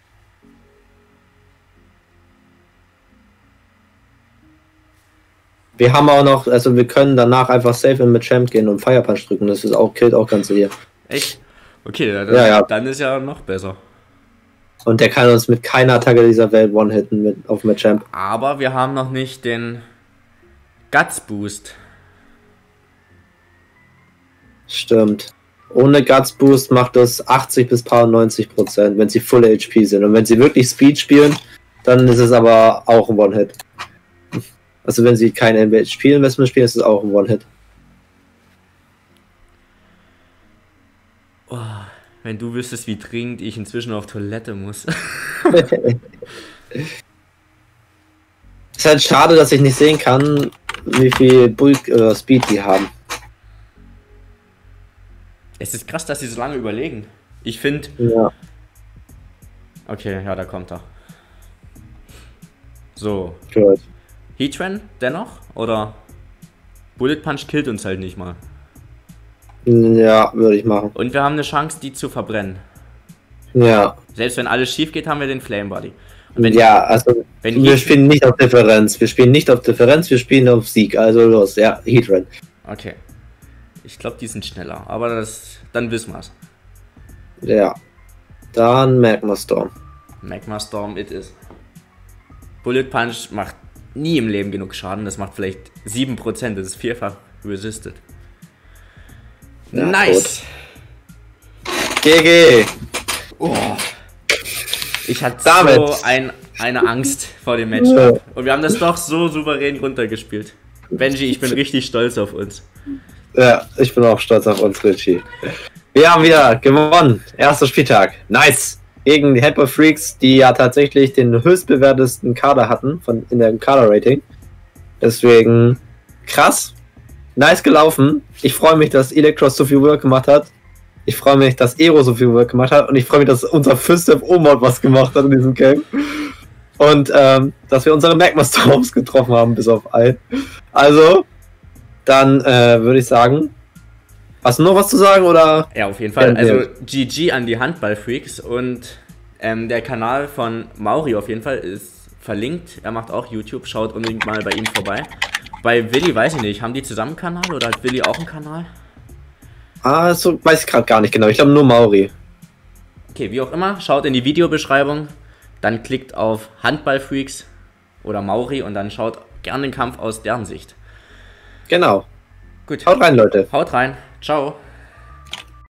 Wir haben auch noch, also wir können danach einfach safe in mit Champ gehen und Fire Punch drücken. Das ist auch, killt auch ganze hier. Echt? Okay, dann, ja, ja. dann ist ja noch besser. Und der kann uns mit keiner Attacke dieser Welt one-hitten mit, auf mit Champ. Aber wir haben noch nicht den Guts Boost. Stimmt. Ohne Guts Boost macht das achtzig bis neunzig Prozent, wenn sie Full H P sind. Und wenn sie wirklich Speed spielen, dann ist es aber auch ein One-Hit. Also wenn sie kein H P-Investment spielen, ist es auch ein One-Hit. Oh, wenn du wüsstest, wie dringend ich inzwischen auf Toilette muss. Ist halt schade, dass ich nicht sehen kann, wie viel Bulk oder Speed die haben. Es ist krass, dass sie so lange überlegen. Ich finde... Ja. Okay, ja, da kommt er. So. Gut. Heatran dennoch? Oder Bullet Punch killt uns halt nicht mal? Ja, würde ich machen. Und wir haben eine Chance, die zu verbrennen. Ja. Selbst wenn alles schief geht, haben wir den Flame Body. Und wenn, ja, also wenn wir spielen nicht auf Differenz. Wir spielen nicht auf Differenz, wir spielen auf Sieg. Also los, ja, Heatran. Okay. Ich glaube, die sind schneller, aber das, dann wissen wir es. Ja. Dann Magma Storm. Magma Storm, it is. Bullet Punch macht nie im Leben genug Schaden, das macht vielleicht sieben Prozent, das ist vierfach resisted. Ja, nice! G G! Oh. Ich hatte Damit. so ein, eine Angst vor dem Matchup. Und wir haben das doch so souverän runtergespielt. Benji, ich bin richtig stolz auf uns. Ja, ich bin auch stolz auf uns, Richie. Wir haben wieder gewonnen. Erster Spieltag. Nice! Gegen die Headball Freaks, die ja tatsächlich den höchstbewertesten Kader hatten von in der Kader-Rating. Deswegen krass. Nice gelaufen. Ich freue mich, dass Electros so viel Work gemacht hat. Ich freue mich, dass Ero so viel Work gemacht hat. Und ich freue mich, dass unser Fistep Omod was gemacht hat in diesem Game. Und ähm, dass wir unsere Magma Storms getroffen haben, bis auf einen. Also, dann äh, würde ich sagen, hast du noch was zu sagen, oder? Ja, auf jeden Fall. Also G G an die Handball-Freaks und ähm, der Kanal von Mauri auf jeden Fall ist verlinkt. Er macht auch YouTube, schaut unbedingt mal bei ihm vorbei. Bei Willi weiß ich nicht, haben die zusammen einen Kanal oder hat Willi auch einen Kanal? Ah, so weiß ich gerade gar nicht genau. Ich glaube nur Mauri. Okay, wie auch immer, schaut in die Videobeschreibung, dann klickt auf Handball-Freaks oder Mauri und dann schaut gerne den Kampf aus deren Sicht. Genau. Gut. Haut rein, Leute. Haut rein. Ciao.